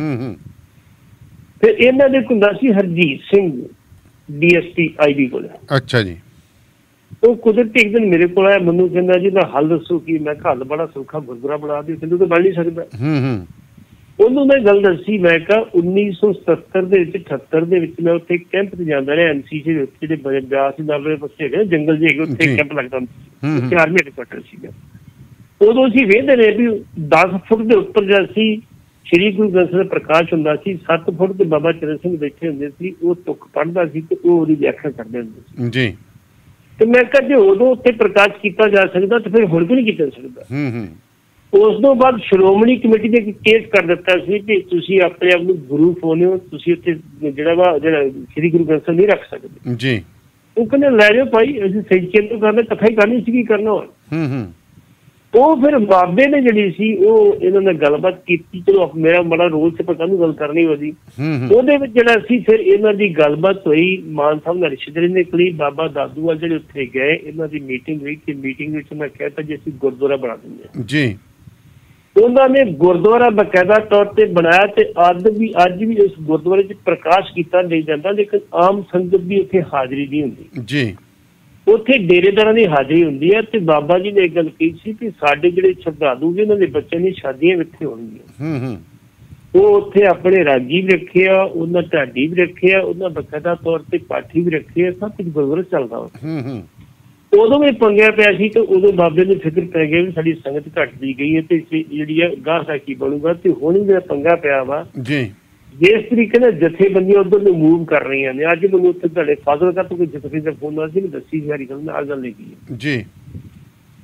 ਫਿਰ ਇਹਨਾਂ ਦੇ ਹੁੰਦਾ ਸੀ ਹਰਜੀਤ ਸਿੰਘ DSP IB ਕੋਲ। ਅੱਛਾ ਜੀ। ਉਹ ਕੁਦਰਤੀ ਇੱਕ ਦਿਨ ਮੇਰੇ ਕੋਲ ਆਇਆ, ਮੈਨੂੰ ਕਹਿੰਦਾ ਜੀ ਨਾ ਹੱਲ ਦੱਸੋ ਕੀ? ਮੈਂ ਕਿਹਾ ਹੱਲ ਬੜਾ ਸੌਖਾ, ਗੁਰਦੁਆਰਾ ਬਣਾ ਦਿਓ। ਕਹਿੰਦੇ ਤਾਂ ਬਣ ਨਹੀਂ ਸਕਦਾ। ਉਹਨੂੰ ਮੈਂ ਗੱਲ ਦੱਸੀ, ਮੈਂ ਕਿਹਾ 1977 ਦੇ ਵਿੱਚ 78 ਦੇ ਵਿੱਚ ਮੈਂ ਉੱਥੇ ਕੈਂਪ ਤੇ ਜਾਂਦਾ ਰਿਹਾ NC ਦੇ ਵਿੱਚ, ਜਿਹੜੇ ਬਿਆਸ ਨਾਲੇ ਪਾਸੇ ਹੈਗੇ ਜੰਗਲ ਜਿਹੇ, ਉੱਥੇ ਕੈਂਪ ਲੱਗਦਾ ਹੁੰਦਾ ਸੀ, ਆਰਮੀ ਹੈਡਕੁਆਟਰ ਸੀਗਾ। ਉਦੋਂ ਅਸੀਂ ਵੇਖਦੇ ਰਹੇ ਵੀ 10 ਫੁੱਟ ਦੇ ਉੱਪਰ ਜਿਹੜਾ ਸੀ ਸ਼੍ਰੀ ਗੁਰੂ ਗ੍ਰੰਥ ਸਾਹਿਬ ਪ੍ਰਕਾਸ਼ ਹੁੰਦਾ ਸੀ, 7 ਫੁੱਟ ਤੇ ਬਾਬਾ ਚਰਨ ਸਿੰਘ ਬੈਠੇ ਹੁੰਦੇ ਸੀ, ਉਹ ਤੁਕ ਪੜ੍ਹਦਾ ਸੀ ਤੇ ਉਹ ਉਹਦੀ ਵਿਆਖਿਆ ਕਰਦੇ ਹੁੰਦੇ ਸੀ ਜੀ। ਤੇ ਮੈਂ ਕਿਹਾ ਜੇ ਉਦੋਂ ਉੱਥੇ ਪ੍ਰਕਾਸ਼ ਕੀਤਾ ਜਾ ਸਕਦਾ ਤੇ ਫਿਰ ਹੁਣ ਵੀ ਨਹੀਂ ਕੀਤਾ ਸਕਦਾ। ਉਸ ਤੋਂ ਬਾਅਦ ਸ਼੍ਰੋਮਣੀ ਕਮੇਟੀ ਨੇ ਕੇਸ ਕਰ ਦਿੱਤਾ ਸੀ ਕਿ ਤੁਸੀਂ ਆਪਣੇ ਆਪ ਨੂੰ ਗੁਰੂ ਪਾਉਂਦੇ ਹੋ, ਤੁਸੀਂ ਉੱਥੇ ਜਿਹੜਾ ਸ਼੍ਰੀ ਗੁਰੂ ਗ੍ਰੰਥ ਸਾਹਿਬ ਨਹੀਂ ਰੱਖ ਸਕਦੇ ਜੀ। ਉਹ ਕਹਿੰਦੇ ਲੈ ਜਾਓ ਭਾਈ, ਅਸੀਂ ਸਹੀ ਚੇਤ ਕਰਨਾ, ਕਥਾ ਹੀ ਕਰਨੀ ਸੀ, ਕੀ ਕਰਨਾ ਹੋਰ। ਉਹ ਫਿਰ ਬਾਬੇ ਨੇ ਜਿਹੜੀ ਸੀ ਉਹ ਇਹਨਾਂ ਨੇ ਗੱਲਬਾਤ ਕੀਤੀ, ਚਲੋ ਮੇਰਾ ਬੜਾ ਰੋਲ ਸੀ ਪਰ ਕਾਹਨੂੰ ਗੱਲ ਕਰਨੀ ਉਹਦੀ। ਉਹਦੇ ਵਿੱਚ ਜਿਹੜਾ ਸੀ ਫਿਰ ਇਹਨਾਂ ਦੀ ਗੱਲਬਾਤ ਹੋਈ, ਮਾਨ ਸਾਹਿਬ ਨਾਲ ਰਿਸ਼ਤੇਦਾਰੀ ਨਿਕਲੀ, ਬਾਬਾ ਦਾਦੂਵਾਲ ਜਿਹੜੇ ਉੱਥੇ ਗਏ, ਇਹਨਾਂ ਦੀ ਮੀਟਿੰਗ ਹੋਈ ਕਿ ਮੀਟਿੰਗ ਵਿੱਚ ਮੈਂ ਕਹਿਤਾ ਜੀ ਅਸੀਂ ਗੁਰਦੁਆਰਾ ਬਣਾ ਦਿੰਦੇ ਹਾਂ ਜੀ। ਉਹਨਾਂ ਨੇ ਗੁਰਦੁਆਰਾ ਬਕਾਇਦਾ ਤੌਰ ਤੇ ਬਣਾਇਆ ਤੇ ਅੱਜ ਵੀ ਉਸ ਗੁਰਦੁਆਰੇ 'ਚ ਪ੍ਰਕਾਸ਼ ਕੀਤਾ ਨਹੀਂ ਜਾਂਦਾ, ਲੇਕਿਨ ਆਮ ਸੰਗਤ ਦੀ ਉੱਥੇ ਹਾਜ਼ਰੀ ਨਹੀਂ ਹੁੰਦੀ ਜੀ। ਉੱਥੇ ਡੇਰੇਦਾਰਾਂ ਦੀ ਹਾਜ਼ਰੀ ਹੁੰਦੀ ਹੈ। ਤੇ ਬਾਬਾ ਜੀ ਨੇ ਇਹ ਗੱਲ ਕਹੀ ਸੀ ਕਿ ਸਾਡੇ ਜਿਹੜੇ ਸ਼ਰਧਾਲੂ ਜੀ ਉਹਨਾਂ ਦੇ ਬੱਚਿਆਂ ਦੀਆਂ ਸ਼ਾਦੀਆਂ ਇੱਥੇ ਹੋਣਗੀਆਂ। ਉਹ ਉੱਥੇ ਆਪਣੇ ਰਾਗੀ ਵੀ ਰੱਖੇ ਆ, ਉਹਨਾਂ ਢਾਡੀ ਵੀ ਰੱਖੇ ਆ, ਉਹਨਾਂ ਬਕਾਇਦਾ ਤੌਰ ਤੇ ਪਾਠੀ ਵੀ ਰੱਖੇ ਆ, ਸਭ ਕੁਝ ਗੁਰਦੁਆਰਾ ਚੱਲਦਾ। ਉਦੋਂ ਵੀ ਪੰਗਿਆ ਪਿਆ ਸੀ ਤੇ ਉਦੋਂ ਬਾਬੇ ਨੂੰ ਫਿਕਰ ਪੈ ਗਿਆ ਵੀ ਸਾਡੀ ਸੰਗਤ ਘਟਦੀ ਗਈ ਹੈ ਤੇ ਜਿਹੜੀ ਆ ਗਾਹ ਦਾ ਕੀ ਬਣੂਗਾ। ਤੇ ਹੁਣ ਜਿਹੜਾ ਪੰਗਾ ਪਿਆ ਵਾ ਜੀ, ਜਿਸ ਤਰੀਕੇ ਨਾਲ ਜਥੇਬੰਦੀਆਂ ਉੱਧਰ ਨੂੰ ਮੂਵ ਕਰ ਰਹੀਆਂ ਨੇ। ਅੱਜ ਮੈਨੂੰ ਉੱਥੇ ਤੁਹਾਡੇ ਫਾਜ਼ਿਲਕਾ ਤੋਂ ਕੋਈ ਜਥੇਬੰਦੀ ਦਾ ਫੋਨ ਆਇਆ ਸੀ, ਦੱਸੀ ਸਾਰੀ ਗੱਲ, ਮੈਂ ਆ ਗੱਲ ਲਿਖੀ ਜੀ।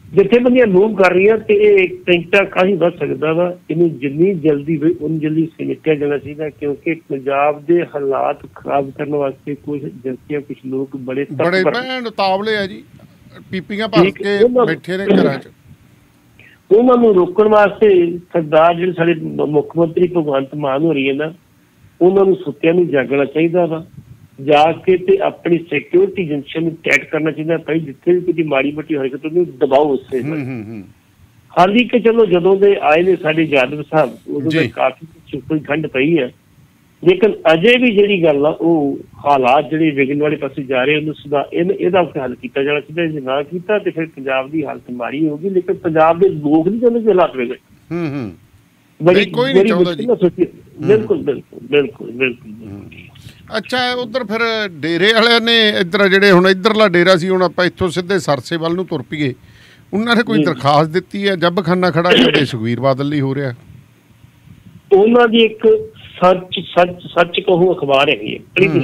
ਜਥੇਬੰਦੀਆਂ ਮੂਵ ਕਰ ਰਹੀਆਂ ਤੇ ਇਹ ਟੈਂਟਾ ਕਾਫੀ ਵੱਧ ਸਕਦਾ ਵਾ। ਇਹਨੂੰ ਜਿੰਨੀ ਜਲਦੀ ਹੋਵੇ ਉਨੀ ਜਲਦੀ ਸਮੇਟਿਆ ਜਾਣਾ ਚਾਹੀਦਾ, ਕਿਉਂਕਿ ਪੰਜਾਬ ਦੇ ਹਾਲਾਤ ਖਰਾਬ ਕਰਨ ਵਾਸਤੇ ਕੁਝ ਏਜੰਸੀਆਂ, ਕੁਝ ਲੋਕ ਬੜੇ ਭੈਣ ਉਤਾਵਲੇ ਆ ਜੀ, ਪੀਪੀਆਂ ਭਰ ਕੇ ਬੈਠੇ ਨੇ ਘਰਾਂ 'ਚ। ਉਹਨਾਂ ਨੂੰ ਰੋਕਣ ਵਾਸਤੇ ਸਰਦਾਰ ਜਿਹੜੇ ਸਾਡੇ ਮੁੱਖ ਮੰਤਰੀ ਭਗਵੰਤ ਮਾਨ ਹੋ ਰਹੀ ਹੈ ਨਾ, ਉਹਨਾਂ ਨੂੰ ਸੁੱਤਿਆਂ ਨੂੰ ਜਾਗਣਾ ਚਾਹੀਦਾ ਵਾ, ਜਾ ਕੇ ਤੇ ਆਪਣੀ ਸਿਕਿਉਰਿਟੀ ਏਜੰਸੀਆਂ ਨੂੰ ਟੈਟ ਕਰਨਾ ਚਾਹੀਦਾ। ਭਾਈ ਜਿੱਥੇ ਵੀ ਕੋਈ ਮਾੜੀ ਮੋਟੀ ਹਰਕਤ ਉਹਨੂੰ ਦਬਾਓ ਉਸੇ। ਹਾਲੀ ਕਿ ਚਲੋ ਜਦੋਂ ਦੇ ਆਏ ਨੇ ਸਾਡੇ ਯਾਦਵ ਸਾਹਿਬ, ਉਦੋਂ ਦੇ ਕਾਫੀ ਚੁੱਪੀ ਠੰਡ ਪਈ ਹੈ, ਲੇਕਿਨ ਅਜੇ ਵੀ ਜਿਹੜੀ ਗੱਲ ਆ ਉਹ ਹਾਲਾਤ ਜਿਹੜੇ ਵਿਗਨ ਵਾਲੇ ਪਾਸੇ ਜਾ ਰਹੇ ਉਹਨੂੰ ਇਹਦਾ ਹੱਲ ਕੀਤਾ ਜਾਣਾ ਚਾਹੀਦਾ। ਜੇ ਨਾ ਕੀਤਾ ਤੇ ਫਿਰ ਪੰਜਾਬ ਦੀ ਹਾਲਤ ਮਾੜੀ ਹੋਊਗੀ, ਲੇਕਿਨ ਪੰਜਾਬ ਦੇ ਲੋਕ ਨਹੀਂ ਚਾਹੁੰਦੇ ਕਿ ਹਾਲਾਤ ਵਿਗੜ। ਬਿਲਕੁਲ ਬਿਲਕੁਲ ਬਿਲਕੁਲ ਬਿਲਕੁਲ। ਅੱਛਾ, ਉਧਰ ਫਿਰ ਡੇਰੇ ਵਾਲਿਆਂ ਨੇ ਇੱਧਰ ਜਿਹੜੇ ਹੁਣ ਇੱਧਰਲਾ ਡੇਰਾ ਸੀ, ਹੁਣ ਆਪਾਂ ਇੱਥੋਂ ਸਿੱਧੇ ਸਰਸੇ ਵੱਲ ਨੂੰ ਤੁਰ ਪਈਏ, ਉਹਨਾਂ ਨੇ ਕੋਈ ਦਰਖਾਸਤ ਦਿੱਤੀ ਹੈ? ਜੱਬ ਖਾਨਾ ਖੜਾ ਕਰਦੇ ਸੁਖਬੀਰ ਬਾਦਲ ਲਈ ਹੋ ਰਿਹਾ। ਉਹਨਾਂ ਦੀ ਇੱਕ ਸੱਚ ਕਹੂੰ ਅਖਬਾਰ ਹੈਗੀ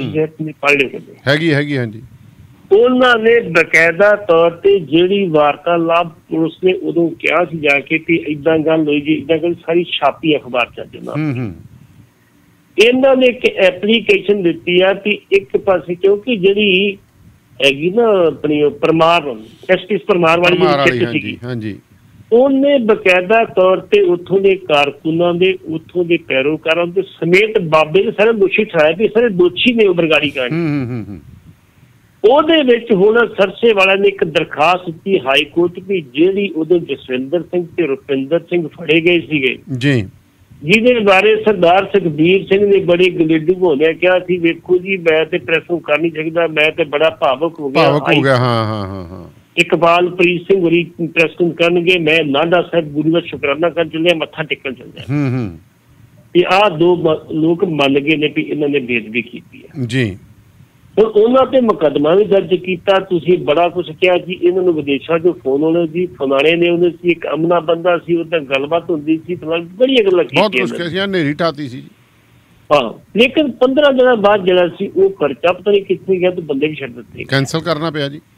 ਹੈਗੀ ਹਾਂਜੀ। ਉਹਨਾਂ ਨੇ ਬਕਾਇਦਾ ਤੌਰ ਤੇ ਜਿਹੜੀ ਵਾਰਤਾਲਾਪ ਪੁਲਿਸ ਨੇ ਉਦੋਂ ਕਿਹਾ ਸੀ ਜਾ ਕੇ ਵੀ ਏਦਾਂ ਗੱਲ ਹੋਈ ਜੀ, ਏਦਾਂ ਗੱਲ ਸਾਰੀ ਛਾਪੀ ਅਖਬਾਰ ਚ ਅੱਜ ਇਹਨਾਂ ਨੇ ਇੱਕ ਐਪਲੀਕੇਸ਼ਨ ਦਿੱਤੀ ਆ ਕਿ ਇੱਕ ਪਾਸੇ, ਕਿਉਂਕਿ ਜਿਹੜੀ ਹੈਗੀ ਨਾ ਆਪਣੀ ਪਰਮਾਰ ਐਸਪੀ ਪਰਮਾਰ ਵਾਲੀ ਸੀਗੀ, ਉਹਨੇ ਬਕਾਇਦਾ ਤੌਰ ਤੇ ਉੱਥੋਂ ਦੇ ਕਾਰਕੁਨਾਂ ਦੇ, ਉੱਥੋਂ ਦੇ ਪੈਰੋਕਾਰਾਂ ਦੇ ਸਮੇਤ ਬਾਬੇ ਦੇ ਸਾਰੇ ਦੋਸ਼ੀ ਠਹਿਰਾਏ ਵੀ ਸਾਰੇ ਦੋਸ਼ੀ ਨੇ ਉਹ ਬਰਗਾੜੀ ਕਾਂਡ। ਉਹਦੇ ਵਿੱਚ ਹੁਣ ਸਰਸੇ ਵਾਲਿਆਂ ਨੇ ਇੱਕ ਦਰਖਾਸਤ ਦਿੱਤੀ ਹਾਈ ਕੋਰਟ ਵੀ, ਜਿਹੜੀ ਉਦੋਂ ਜਸਵਿੰਦਰ ਸਿੰਘ ਤੇ ਰੁਪਿੰਦਰ ਸਿੰਘ ਫੜੇ ਗਏ ਸੀਗੇ ਜੀ, ਜਿਹਦੇ ਬਾਰੇ ਸਰਦਾਰ ਸੁਖਬੀਰ ਸਿੰਘ ਨੇ ਬੜੀ ਗਲੇਡੂ ਹੋਣਿਆ ਕਿਹਾ ਸੀ, ਵੇਖੋ ਜੀ ਮੈਂ ਤੇ ਪ੍ਰੈਸ ਨੂੰ ਕਰਨੀ ਚਾਹੀਦਾ, ਮੈਂ ਤੇ ਬੜਾ ਭਾਵੁਕ ਹੋ ਗਿਆ। ਇਕਬਾਲ ਪ੍ਰੀਤ ਸਿੰਘ ਹੋਰੀ ਪ੍ਰੈਸ ਨੂੰ ਕਰਨਗੇ, ਮੈਂ ਨਾਢਾ ਸਾਹਿਬ ਗੁਰੂ ਦਾ ਸ਼ੁਕਰਾਨਾ ਕਰਨ ਚੱਲਿਆ, ਮੱਥਾ ਟੇਕਣ ਚੱਲਿਆ। ਤੇ ਆਹ ਦੋ ਲੋਕ ਮੰਨ ਗਏ ਨੇ ਵੀ ਇਹਨਾਂ ਨੇ ਬੇਅਦਬੀ ਕੀਤੀ ਹੈ ਜੀ। ਹੁਣ ਉਹਨਾਂ ਤੇ ਮੁਕੱਦਮਾ ਵੀ ਦਰਜ ਕੀਤਾ। ਤੁਸੀਂ ਬੜਾ ਕੁਛ ਕਿਹਾ ਜੀ, ਇਹਨਾਂ ਨੂੰ ਵਿਦੇਸ਼ਾਂ ਚੋਂ ਫੋਨ ਆਉਣੇ ਜੀ, ਫਲਾਣੇ ਨੇ ਉਹਨੇ ਸੀ, ਇੱਕ ਅਮਨਾ ਬੰਦਾ ਸੀ, ਉਹਦਾ ਗੱਲਬਾਤ ਹੁੰਦੀ ਸੀ, ਬੜੀਆਂ ਗੱਲਾਂ ਕੀਤੀਆਂ, ਹਨੇਰੀ ਠਾਤੀ ਸੀ। ਹਾਂ, ਲੇਕਿਨ 15 ਦਿਨਾਂ ਬਾਅਦ ਜਿਹੜਾ ਸੀ ਉਹ ਪਰਚਾ ਪਤਾ ਨਹੀਂ ਕਿੱਥੇ ਗਿਆ ਤੇ ਬੰਦੇ ਵੀ ਛੱਡ ਦਿੱਤੇ, ਕੈਂਸਲ ਕਰਨਾ ਪਿਆ ਜੀ।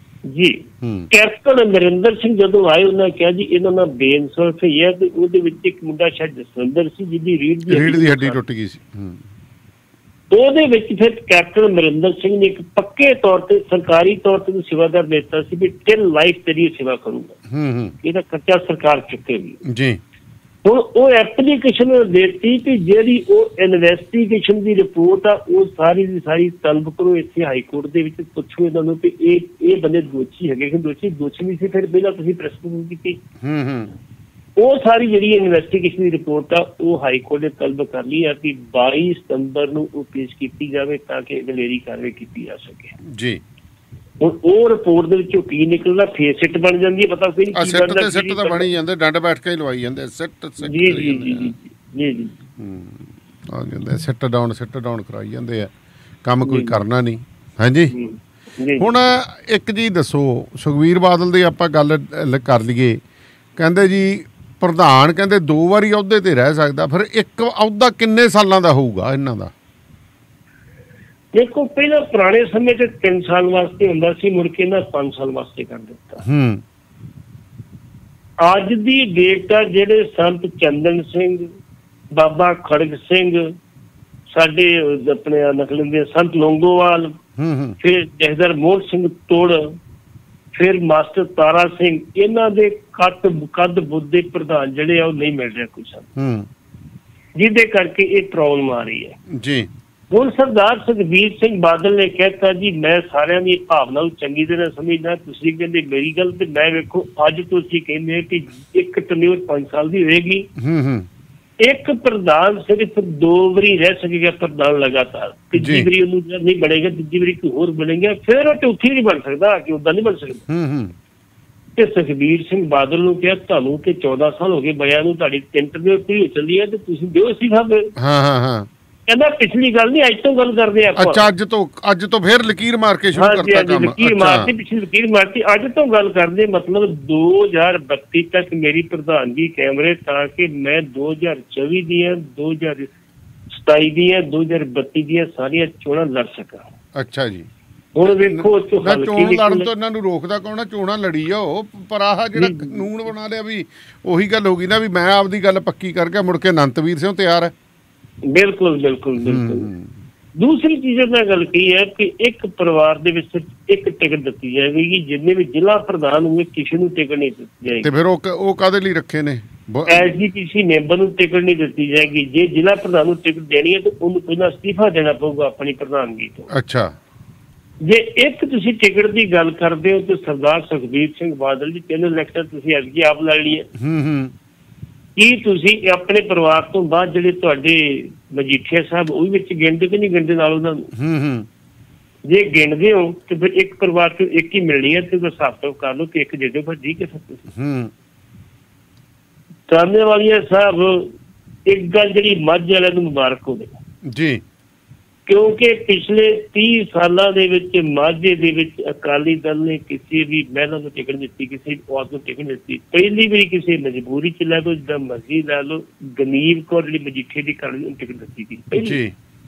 ਕੈਪਟਨ ਅਮਰਿੰਦਰ ਸਿੰਘ ਜਦੋਂ ਆਏ ਉਹਨਾਂ ਕਿਹਾ ਜੀ ਇਹਨਾਂ ਨਾਲ ਬੇਇਨਸਾਫੀ ਹੈ, ਤੇ ਉਹਦੇ ਵਿੱਚ ਇੱਕ ਮੁੰਡਾ ਸ਼ਾਇਦ ਜਸਵਿੰਦਰ ਸੀ ਜਿਹਦੀ ਰੀੜ ਦੀ ਹੱਡੀ ਟੁੱਟ ਗਈ ਸੀ। ਉਹਦੇ ਵਿੱਚ ਫਿਰ ਕੈਪਟਨ ਅਮਰਿੰਦਰ ਸਿੰਘ ਨੇ ਇੱਕ ਪੱਕੇ ਤੌਰ ਤੇ ਸਰਕਾਰੀ ਤੌਰ ਤੇ ਸੇਵਾਦਾਰ ਦਿੱਤਾ ਸੀ ਵੀ ਟਿਲ ਲਾਈਫ ਤੇਰੀ ਸੇਵਾ ਕਰੂੰਗਾ, ਇਹਦਾ ਖਰਚਾ ਸਰਕਾਰ ਚੁੱਕੇਗੀ ਜੀ। ਹੁਣ ਉਹ ਐਪਲੀਕੇਸ਼ਨ ਦੇਤੀ ਕਿ ਜਿਹੜੀ ਉਹ ਇਨਵੈਸਟੀਗੇਸ਼ਨ ਦੀ ਰਿਪੋਰਟ ਆ ਉਹ ਸਾਰੀ ਦੀ ਸਾਰੀ ਤਲਬ ਕਰੋ ਇੱਥੇ ਹਾਈ ਕੋਰਟ ਦੇ ਵਿੱਚ, ਪੁੱਛੋ ਇਹਨਾਂ ਨੂੰ ਕਿ ਇਹ ਬੰਦੇ ਦੋਸ਼ੀ ਹੈਗੇ ਕਿ ਦੋਸ਼ੀ ਨਹੀਂ ਸੀ, ਫਿਰ ਪਹਿਲਾਂ ਤੁਸੀਂ ਪ੍ਰੈਸ ਨੂੰ ਕੀਤੀ। ਉਹ ਸਾਰੀ ਜਿਹੜੀ ਇਨਵੈਸਟੀਗੇਸ਼ਨ ਦੀ ਰਿਪੋਰਟ ਆ ਉਹ ਹਾਈ ਕੋਰਟ ਨੇ ਤਲਬ ਕਰ ਲਈ ਆ ਕਿ 22 ਸਤੰਬਰ ਨੂੰ ਉਹ ਪੇਸ਼ ਕੀਤੀ ਜਾਵੇ ਤਾਂ ਕਿ ਦਲੇਰੀ ਕਾਰਵਾਈ ਕੀਤੀ ਜਾ ਸਕੇ ਜੀ। ਹੁਣ ਉਹ ਰਿਪੋਰਟ ਦੇ ਵਿੱਚੋਂ ਕੀ ਨਿਕਲਦਾ, ਫੇਰ ਸਿੱਟ ਬਣ ਜਾਂਦੀ ਹੈ, ਪਤਾ ਕੋਈ ਨਹੀਂ ਕੀ ਬਣਦਾ। ਸਿੱਟ ਤਾਂ ਬਣੀ ਜਾਂਦੇ, ਡੰਡ ਬੈਠ ਕੇ ਲਵਾਈ ਜਾਂਦੇ ਸਿੱਟ ਜੀ ਜੀ ਜੀ ਜੀ ਜੀ ਆ ਜਾਂਦੇ, ਸਿੱਟ ਡਾਊਨ ਕਰਾਈ ਜਾਂਦੇ ਆ, ਕੰਮ ਕੋਈ ਕਰਨਾ ਨਹੀਂ। ਹਾਂਜੀ, ਹੁਣ ਇੱਕ ਜੀ ਦੱਸੋ, ਸੁਖਬੀਰ ਬਾਦਲ ਦੀ ਆਪਾਂ ਗੱਲ ਕਰ ਲਈਏ, ਕਹਿੰਦੇ ਜੀ ਪ੍ਰਧਾਨ ਕਹਿੰਦੇ 2 ਵਾਰੀ ਅਹੁਦੇ ਤੇ ਰਹਿ ਸਕਦਾ, ਫਿਰ ਇੱਕ ਅਹੁਦਾ ਕਿੰਨੇ ਸਾਲਾਂ ਦਾ ਹੋਊਗਾ ਇਹਨਾਂ ਦਾ? ਦੇਖੋ, ਪਹਿਲਾਂ ਪੁਰਾਣੇ ਸਮੇਂ 'ਚ 3 ਸਾਲ ਵਾਸਤੇ ਹੁੰਦਾ ਸੀ, ਮੁੜ ਕੇ ਇਹਨਾਂ 5 ਸਾਲ ਵਾਸਤੇ ਕਰ ਦਿੱਤਾ। ਅੱਜ ਦੀ ਡੇਟ ਆ, ਜਿਹੜੇ ਸੰਤ ਚੰਦਨ ਸਿੰਘ, ਬਾਬਾ ਖੜਗ ਸਿੰਘ, ਸਾਡੇ ਆਪਣੇ ਨਕਲ ਦੇ ਸੰਤ ਲੌਂਗੋਵਾਲ, ਫਿਰ ਜਥੇਦਾਰ ਮੋਹਨ ਸਿੰਘ ਤੋੜ, ਫਿਰ ਮਾਸਟਰ ਤਾਰਾ ਸਿੰਘ, ਇਹਨਾਂ ਦੇ ਕੱਦ ਬੁੱਧ ਦੇ ਪ੍ਰਧਾਨ ਜਿਹੜੇ ਆ ਉਹ ਨਹੀਂ ਮਿਲ ਰਿਹਾ ਕੋਈ ਸਾਨੂੰ, ਜਿਹਦੇ ਕਰਕੇ ਇਹ ਪ੍ਰੋਬਲਮ ਆ ਰਹੀ ਹੈ ਜੀ। ਹੁਣ ਸਰਦਾਰ ਸੁਖਬੀਰ ਸਿੰਘ ਬਾਦਲ ਨੇ ਕਹਿਤਾ ਜੀ ਮੈਂ ਸਾਰਿਆਂ ਦੀ ਭਾਵਨਾ ਨੂੰ ਚੰਗੀ ਤਰ੍ਹਾਂ ਸਮਝਦਾ, ਤੁਸੀਂ ਕਹਿੰਦੇ ਮੇਰੀ ਗੱਲ, ਤੇ ਮੈਂ ਵੇਖੋ ਅੱਜ ਤੁਸੀਂ ਕਹਿੰਦੇ ਕਿ ਇੱਕ ਟਰਨਿਊਰ 5 ਸਾਲ ਦੀ ਹੋਏਗੀ, ਇੱਕ ਪ੍ਰਧਾਨ ਸਿਰਫ 2 ਵਾਰੀ ਰਹਿ ਸਕੇਗਾ ਪ੍ਰਧਾਨ ਲਗਾਤਾਰ, ਤੀਜੀ ਵਾਰੀ ਉਹਨੂੰ ਨਹੀਂ ਬਣੇਗਾ, ਤੀਜੀ ਵਾਰੀ ਕੋਈ ਹੋਰ ਬਣੇਗਾ, ਫਿਰ ਉਹ ਚੌਥੀ ਨਹੀਂ ਬਣ ਸਕਦਾ, ਕਿ ਓਦਾਂ ਨਹੀਂ ਬਣ ਸਕਦਾ। ਤੇ ਸੁਖਬੀਰ ਸਿੰਘ ਬਾਦਲ ਨੂੰ ਕਿਹਾ ਤੁਹਾਨੂੰ ਤੇ 14 ਸਾਲ ਹੋ ਗਏ ਬਿਆਂ ਨੂੰ, ਤੁਹਾਡੀ 3 ਟਰਨਿਊਰ ਪੂਰੀ ਹੋ ਚੱਲੀ ਹੈ ਤੇ ਤੁਸੀਂ ਦਿਓ ਸੀ ਸਾਹਿਬ। ਕਹਿੰਦਾ ਪਿਛਲੀ ਗੱਲ ਨਹੀਂ, ਅੱਜ ਤੋਂ ਗੱਲ ਕਰਦੇ ਆਪਾਂ। ਅੱਛਾ, ਅੱਜ ਤੋਂ ਫਿਰ ਲਕੀਰ ਮਾਰ ਕੇ ਸ਼ੁਰੂ ਕਰਤਾ ਕੰਮ। ਲਕੀਰ ਮਾਰਤੀ, ਪਿਛਲੀ ਲਕੀਰ ਮਾਰਤੀ, ਅੱਜ ਤੋਂ ਗੱਲ ਕਰਦੇ, ਮਤਲਬ 2032 ਤੱਕ ਮੇਰੀ ਪ੍ਰਧਾਨਗੀ ਕੈਮਰੇ, ਤਾਂ ਕਿ ਮੈਂ 2024 ਦੀਆਂ, 2027 ਦੀਆਂ, 2032 ਦੀਆਂ ਸਾਰੀਆਂ ਚੋਣਾਂ ਲੜ ਸਕਾਂ। ਅੱਛਾ ਜੀ। ਹੁਣ ਵੇਖੋ ਚੋਣ ਲੜਨ ਤੋਂ ਇਹਨਾਂ ਨੂੰ ਰੋਕਦਾ ਕੌਣ ਆ? ਚੋਣਾਂ ਲੜੀ ਜਾਓ, ਪਰ ਆਹ ਜਿਹੜਾ ਕਾਨੂੰਨ ਬਣਾ ਲਿਆ ਵੀ ਉਹੀ ਗੱਲ ਹੋ ਗਈ ਨਾ ਵੀ ਮੈਂ ਆਪਦੀ ਗੱਲ ਪੱਕੀ ਕਰਕੇ ਮੁੜ ਕੇ ਅਨੰਤਵੀਰ ਸਿੰਘ ਤਿਆਰ ਹੈ। ਬਿਲਕੁਲ ਬਿਲਕੁਲ ਬਿਲਕੁਲ। ਦੂਸਰੀ ਚੀਜ਼ ਮੈਂ ਗੱਲ ਕਹੀ ਹੈ ਕਿ ਇੱਕ ਪਰਿਵਾਰ ਦੇ ਵਿੱਚ ਇੱਕ ਟਿਕਟ ਦਿੱਤੀ ਜਾਏਗੀ, ਜਿੰਨੇ ਵੀ ਜ਼ਿਲ੍ਹਾ ਪ੍ਰਧਾਨ ਹੋਵੇ ਕਿਸੇ ਨੂੰ ਟਿਕਟ ਨਹੀਂ ਦਿੱਤੀ ਜਾਏਗੀ। ਤੇ ਫਿਰ ਉਹ ਕਾਹਦੇ ਲਈ ਰੱਖੇ ਨੇ? ਐਸਜੀਪੀਸੀ ਮੈਂਬਰ ਨੂੰ ਟਿਕਟ ਨਹੀਂ ਦਿੱਤੀ ਜਾਏਗੀ। ਜੇ ਜ਼ਿਲ੍ਹਾ ਪ੍ਰਧਾਨ ਨੂੰ ਟਿਕਟ ਦੇਣੀ ਹੈ ਤਾਂ ਉਹਨੂੰ ਪਹਿਲਾਂ ਅਸਤੀਫਾ ਦੇਣਾ ਪਊਗਾ ਆਪਣੀ ਪ੍ਰਧਾਨਗੀ ਤੋਂ। ਅੱਛਾ। ਜੇ ਇੱਕ ਤੁਸੀਂ ਟਿਕਟ ਦੀ ਗੱਲ ਕਰਦੇ ਹੋ ਤੇ ਸਰਦਾਰ ਸੁਖਬੀਰ ਸਿੰਘ ਬਾਦਲ ਜੀ ਕਹਿੰਦੇ ਇਲੈਕਸ਼ਨ ਤੁਸੀਂ ਅੱਗੇ ਆਪ ਲੜ ਲਈ ਹੈ। ਕੀ ਤੁਸੀਂ ਆਪਣੇ ਪਰਿਵਾਰ ਤੋਂ ਬਾਅਦ ਜਿਹੜੇ ਤੁਹਾਡੇ ਮਜੀਠੀਆ ਸਾਹਿਬ ਉਹ ਵਿੱਚ ਗਿਣਦੇ ਕਿ ਨਹੀਂ ਗਿਣਦੇ ਨਾਲ ਉਹਨਾਂ ਨੂੰ? ਜੇ ਗਿਣਦੇ ਹੋ ਤੇ ਫਿਰ ਇੱਕ ਪਰਿਵਾਰ ਤੋਂ ਇੱਕ ਹੀ ਮਿਲਣੀ ਹੈ ਤੇ ਹਿਸਾਬ ਤੋਂ ਕਰ ਲਓ ਕਿ ਇੱਕ ਦੇ ਦਿਓ, ਫਿਰ ਠੀਕ ਹੈ ਸਭ। ਸਾਹਮਣੇ ਵਾਲੀਆਂ ਸਾਹਿਬ ਇੱਕ ਗੱਲ ਜਿਹੜੀ ਮੱਝ ਵਾਲਿਆਂ ਨੂੰ ਮੁਬਾਰਕ ਹੋਵੇ ਜੀ, ਕਿਉਂਕਿ ਪਿਛਲੇ 30 ਸਾਲਾਂ ਦੇ ਵਿੱਚ ਮਾਝੇ ਦੇ ਵਿੱਚ ਅਕਾਲੀ ਦਲ ਨੇ ਕਿਸੇ ਵੀ ਮਹਿਲਾ ਨੂੰ ਟਿਕਟ ਦਿੱਤੀ, ਕਿਸੇ ਔਰਤ ਨੂੰ ਟਿਕਟ ਦਿੱਤੀ। ਪਹਿਲੀ ਵਾਰੀ ਕਿਸੇ ਮਜਬੂਰੀ ਚ ਲੈ ਲਓ, ਜਿੱਦਾਂ ਮਰਜ਼ੀ ਲੈ ਲਓ, ਗਨੀਵ ਕੌਰ ਜਿਹੜੀ ਮਜੀਠੇ ਦੀ ਕਾਲੀ ਨੂੰ ਟਿਕਟ ਦਿੱਤੀ ਗਈ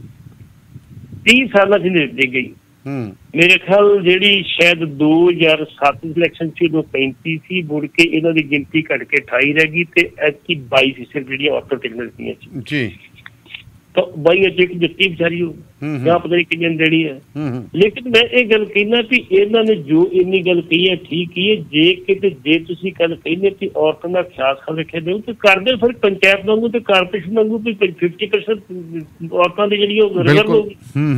30 ਸਾਲਾਂ ਚ ਦਿੱਤੀ ਗਈ। ਮੇਰੇ ਖਿਆਲ ਜਿਹੜੀ ਸ਼ਾਇਦ 2007 ਇਲੈਕਸ਼ਨ ਸੀ ਉਦੋਂ 35 ਸੀ, ਮੁੜ ਕੇ ਇਹਨਾਂ ਦੀ ਗਿਣਤੀ ਘਟ ਕੇ 28 ਰਹਿ ਗਈ ਤੇ ਐਤਕੀ 22 ਸਿਰਫ ਜਿਹੜੀਆਂ ਔਰਤਾਂ ਟਿਕਟ ਦਿੱਤੀਆਂ ਸੀ। ਤਾਂ ਬਾਈ ਅੱਜ ਇੱਕ ਦਿੱਤੀ ਵਿਚਾਰੀ ਹੋ ਜਾਂ ਪਤਾ ਨਹੀਂ ਕਿੰਨੀ ਦੇਣੀ ਹੈ। ਲੇਕਿਨ ਮੈਂ ਇਹ ਗੱਲ ਕਹਿਣਾ ਵੀ ਇਹਨਾਂ ਨੇ ਜੋ ਇੰਨੀ ਗੱਲ ਕਹੀ ਹੈ ਠੀਕ ਹੀ ਹੈ। ਜੇ ਤੁਸੀਂ ਗੱਲ ਕਹਿੰਦੇ ਕਿ ਔਰਤਾਂ ਦਾ ਖਿਆਲ ਰੱਖਿਆ ਦਿਓ ਤੇ ਕਰਦੇ ਫਿਰ ਪੰਚਾਇਤ ਵਾਂਗੂ ਤੇ ਕਾਰਪੋਰੇਸ਼ਨ ਵਾਂਗੂ ਵੀ 50% ਔਰਤਾਂ ਦੀ ਜਿਹੜੀ ਉਹ ਰਿਜ਼ਰਵ ਹੋਊਗੀ।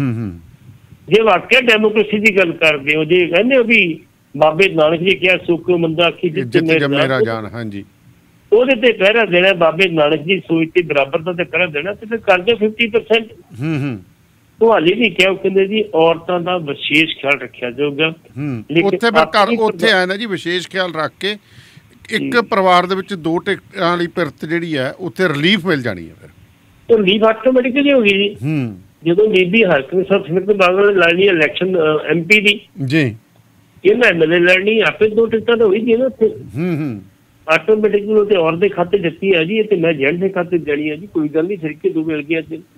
ਜੇ ਵਾਕਿਆ ਡੈਮੋਕ੍ਰੇਸੀ ਦੀ ਗੱਲ ਕਰਦੇ ਹੋ, ਜੇ ਕਹਿੰਦੇ ਹੋ ਵੀ ਬਾਬੇ ਨਾਨਕ ਜੀ ਕਿਹਾ ਸੁੱਕੋ ਮੰਦਾ ਆਖੀ ਜਿੱਤੇ ਮੇਰਾ ਜਾਨ, ਹਾਂਜੀ ਉਹਦੇ ਤੇ ਪਹਿਰਾ ਦੇਣਾ, ਬਾਬੇ ਨਾਨਕ ਜੀ ਸੋਚ ਤੇ ਬਰਾਬਰ ਦਾ ਪਹਿਰਾ ਦੇਣਾ ਤੇ ਫਿਰ ਕਰਦੇ 50%। ਤੁਹਾਡੇ ਵੀ ਕਿਹਾ ਕਹਿੰਦੇ ਜੀ ਔਰਤਾਂ ਦਾ ਵਿਸ਼ੇਸ਼ ਖਿਆਲ ਰੱਖਿਆ ਜਾਊਗਾ। ਉੱਥੇ ਫਿਰ ਘਰ ਉੱਥੇ ਆਇਆ ਨਾ ਜੀ ਵਿਸ਼ੇਸ਼ ਖਿਆਲ ਰੱਖ ਕੇ ਇੱਕ ਪਰਿਵਾਰ ਦੇ ਵਿੱਚ 2 ਟਿਕਟਾਂ ਵਾਲੀ ਪਿਰਤ ਜਿਹੜੀ ਹੈ ਉੱਥੇ ਰਿਲੀਫ ਮਿਲ ਜਾਣੀ ਹੈ। ਫਿਰ ਰਿਲੀਫ ਆਟੋਮੈਟਿਕਲੀ ਹੋ ਗਈ ਜੀ। ਜਦੋਂ ਬੀਬੀ ਹਰਸਿਮਰਤ ਕੌਰ ਸਿਮਰਤ ਬਾਦਲ ਨੇ ਲੜਨੀ ਇਲੈਕਸ਼ਨ MP ਦੀ ਜੀ, ਇਹਨਾਂ MLA ਲੜਨੀ ਆਪੇ 2 ਟਿਕਟਾਂ ਤਾਂ ਹੋਈ ਜੀ ਨਾ ਉੱਥੇ। ਆਟੋਮੈਟਿਕਲੀ ਤੇ ਔਰ ਦੇ ਖਾਤੇ ਦਿੱਤੀ ਹੈ ਜੀ, ਤੇ ਮੈਂ ਜੈਂਟ ਦੇ ਖਾਤੇ ਦੇਣੀ ਹੈ ਜੀ, ਕੋਈ ਗੱਲ ਨਹੀਂ, ਸਿਰਕੇ 2 ਮਿਲ ਗਿਆ ਜੀ।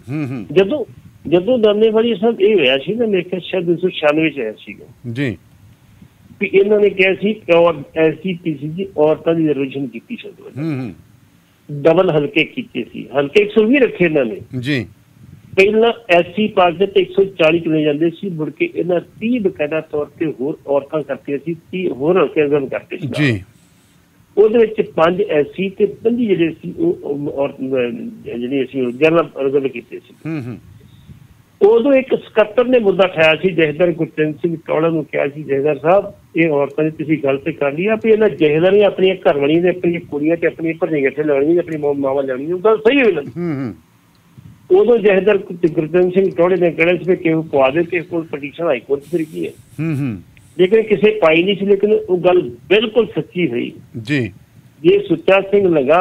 ਜਦੋਂ ਦਾਨੇ ਵਾਲੀ ਸਾਹਿਬ ਇਹ ਹੋਇਆ ਸੀ ਨਾ, ਮੇਰੇ ਖਿਆਲ ਸ਼ਾਇਦ 1996 ਚ ਆਇਆ ਸੀਗਾ ਜੀ, ਵੀ ਇਹਨਾਂ ਨੇ ਕਿਹਾ ਸੀ SGPC ਜੀ ਔਰਤਾਂ ਦੀ ਰਿਜ਼ਰਵੇਸ਼ਨ ਕੀਤੀ ਸੀ, ਡਬਲ ਹਲਕੇ ਕੀਤੇ ਸੀ, ਹਲਕੇ 120 ਰੱਖੇ ਇਹਨਾਂ ਨੇ ਜੀ। ਪਹਿਲਾਂ SC ਪਾਰਟੀ ਤੇ 140 ਚੁਣੇ ਜਾਂਦੇ ਸੀ, ਮੁੜ ਕੇ ਇਹਨਾਂ 30 ਬਕਾਇਦਾ ਤੌਰ ਤੇ ਹੋਰ ਔਰਤਾਂ ਕਰਤੀਆਂ ਸੀ, 30 ਹੋਰ ਹਲਕੇ ਰਿਜ਼ਰਵ ਕਰਤੇ ਸੀ ਜੀ। ਉਹਦੇ ਵਿੱਚ 5 SC ਤੇ 5 ਜਿਹੜੇ ਸੀ ਉਹ ਜਿਹੜੇ ਅਸੀਂ ਜਨਰਲ ਰਿਜ਼ਰਵ ਕੀਤੇ ਸੀ। ਉਦੋਂ ਇੱਕ ਸਕੱਤਰ ਨੇ ਮੁੱਦਾ ਉਠਾਇਆ ਸੀ, ਜਥੇਦਾਰ ਗੁਰਚਰਨ ਸਿੰਘ ਟੌੜਾ ਨੂੰ ਕਿਹਾ ਸੀ, ਜਥੇਦਾਰ ਸਾਹਿਬ ਇਹ ਔਰਤਾਂ ਦੀ ਤੁਸੀਂ ਗੱਲ ਤੇ ਕਰ ਲਈ ਆ ਵੀ ਇਹਨਾਂ ਜਥੇਦਾਰ ਨੇ ਆਪਣੀਆਂ ਘਰਵਾਲੀਆਂ ਨੇ ਆਪਣੀਆਂ ਕੁੜੀਆਂ ਤੇ ਆਪਣੀਆਂ ਭਰਜਾਈਆਂ ਇੱਥੇ ਲੈਣੀਆਂ, ਆਪਣੀ ਮਾਵਾਂ ਲੈਣੀਆਂ, ਉਹ ਗੱਲ ਸਹੀ ਹੋਈ ਨਾ। ਉਦੋਂ ਜਥੇਦਾਰ ਗੁਰਚਰਨ ਸਿੰਘ ਟੌੜੇ ਨੇ ਕਿਹਾ ਸੀ ਕਿ ਉਹ ਪਵਾ ਦੇ ਕਿਸੇ ਕੋਲ ਪਟੀਸ਼ਨ ਹਾਈ ਕੋਰਟ ਫਿਰ ਕੀ ਹੈ, ਲੇਕਿਨ ਕਿਸੇ ਪਾਈ ਨਹੀਂ ਸੀ। ਲੇਕਿਨ ਉਹ ਗੱਲ ਬਿਲਕੁਲ ਸੱਚੀ ਹੋਈ ਜੀ। ਜੇ ਸੁੱਚਾ ਸਿੰਘ ਲਗਾ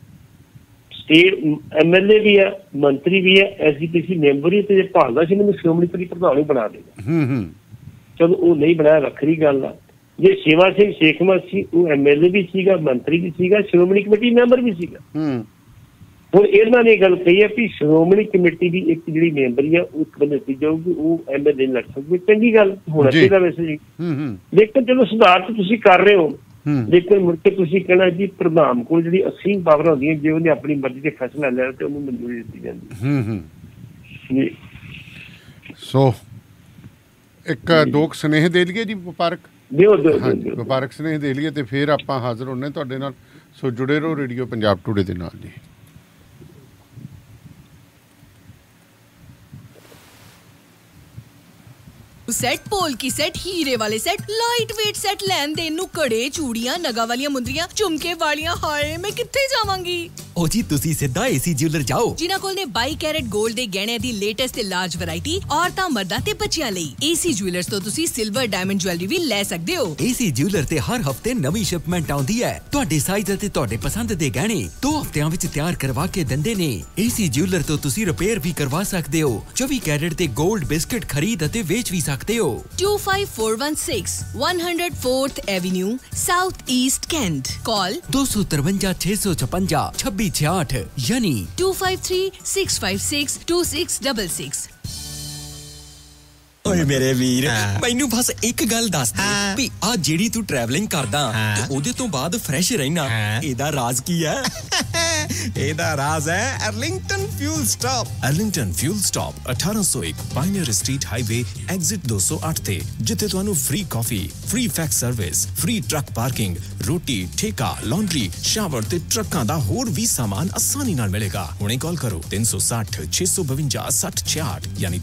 ਸਟੇਟ MLA ਵੀ ਹੈ, ਮੰਤਰੀ ਵੀ ਹੈ, SGPC ਮੈਂਬਰ ਹੀ, ਤੇ ਜੇ ਭਾਲਦਾ ਸੀ ਮੈਨੂੰ ਸ਼੍ਰੋਮਣੀ ਕਮੇਟੀ ਪ੍ਰਧਾਨ ਹੀ ਬਣਾ ਦੇਗਾ। ਚਲੋ ਉਹ ਨਹੀਂ ਬਣਾਇਆ, ਵੱਖਰੀ ਗੱਲ ਆ। ਜੇ ਸੇਵਾ ਸਿੰਘ ਸ਼ੇਖਮਾ ਸੀ, ਉਹ MLA ਵੀ ਸੀਗਾ, ਮੰਤਰੀ ਵੀ ਸੀਗਾ, ਸ਼੍ਰੋਮਣੀ ਕਮੇਟੀ ਮੈਂਬਰ ਵੀ ਸੀਗਾ। ਹੁਣ ਇਹਨਾਂ ਨੇ ਗੱਲ ਕਹੀ ਹੈ ਵੀ ਸ਼੍ਰੋਮਣੀ ਕਮੇਟੀ ਦੀ ਇੱਕ ਜਿਹੜੀ ਮੈਂਬਰੀ ਆ ਉਹ ਬੰਦੇ ਦਿੱਤੀ ਜਾਊਗੀ, ਉਹ MLA ਲੜ ਸਕਦੀ, ਚੰਗੀ ਗੱਲ ਹੋਣਾ ਚਾਹੀਦਾ ਵੈਸੇ ਜੀ। ਲੇਕਿਨ ਚਲੋ ਸੁਧਾਰ ਤਾਂ ਤੁਸੀਂ ਕਰ ਰਹੇ ਹੋ, ਲੇਕਿਨ ਮੁੜ ਕੇ ਤੁਸੀਂ ਕਹਿਣਾ ਜੀ ਪ੍ਰਧਾਨ ਕੋਲ ਜਿਹੜੀ ਅਸੀਮ ਪਾਵਰ ਹੁੰਦੀਆਂ, ਜੇ ਉਹਨੇ ਆਪਣੀ ਮਰਜ਼ੀ ਦੇ ਫੈਸਲਾ ਲੈ ਤੇ ਉਹਨੂੰ ਮਨਜ਼ੂਰੀ ਦਿੱਤੀ ਜਾਂਦੀ। ਸੋ ਇੱਕ 2 ਸੁਨੇਹੇ ਦੇ ਲਈਏ ਜੀ ਵਪਾਰਕ, ਵਪਾਰਕ ਸੁਨੇਹੇ ਦੇ ਲਈਏ ਤੇ ਫਿਰ ਆਪਾਂ ਹਾਜ਼ਰ ਹੋਣੇ ਤੁਹਾਡੇ ਨਾਲ। ਸੋ ਜੁੜੇ ਰਹੋ ਰੇਡੀਓ ਪੰਜਾਬ ਟੂਡੇ ਦੇ ਨਾਲ ਜੀ। सेट पोल की सेट, हीरे वाले सेट, लाइट वेट सेट, लैन देन नू कड़े, चूड़ियां, नगा वालियां मुंदरियां, झुमके वालियां, हाय मैं कित्थे जावांगी। ओ जी तुसी सीधा एसी ज्वेलर जाओ, जिन्हां कोल ने 22 कैरेट गोल्ड दे गहणे दी लेटेस्ट ते लार्ज वैरायटी, औरतां मर्दां ते बच्चियां लई। एसी ज्वेलर्स तो तुसी सिल्वर डायमंड ज्वेलरी भी ले सकदे हो। एसी ज्वेलर ते हर हफ्ते नवी शिपमेंट आउंदी है, तुहाडे साइज ते तुहाडे पसंद दे गहणे 2 हफ्तियां विच तैयार करवा के दिंदे ने। एसी ज्वेलर तो तुसी रिपेयर भी करवा सकदे हो, 24 कैरेट ते गोल्ड बिस्किट खरीद अते वेच भी सकदे हो। 25416 104th Avenue, South East Kent. Call 253 656 2668 यानी 253 656 2666। ਓਏ ਮੇਰੇ ਵੀਰ ਮੈਨੂੰ ਬਸ ਇੱਕ ਗੱਲ ਦੱਸ ਦੇ ਵੀ ਆ ਜਿਹੜੀ ਤੂੰ ਟਰੈਵਲਿੰਗ ਕਰਦਾ ਤੇ ਉਹਦੇ ਤੋਂ ਬਾਅਦ ਫਰੈਸ਼ ਰਹਿਣਾ ਇਹਦਾ ਰਾਜ਼ ਕੀ ਹੈ ਇਹਦਾ ਰਾਜ਼ ਹੈ Arlington fuel stop Arlington fuel stop 1801 pioneer street highway exit 208 ਤੇ ਜਿੱਥੇ ਤੁਹਾਨੂੰ free coffee free fax service free truck parking ਰੋਟੀ ਠੇਕਾ ਲਾਂਡਰੀ ਸ਼ਾਵਰ ਤੇ ਟਰੱਕਾਂ ਦਾ ਹੋਰ ਵੀ ਸਾਮਾਨ ਆਸਾਨੀ ਨਾਲ ਮਿਲੇਗਾ ਹੁਣੇ ਕਾਲ ਕਰੋ 360 652 6066 ਯਾਨੀ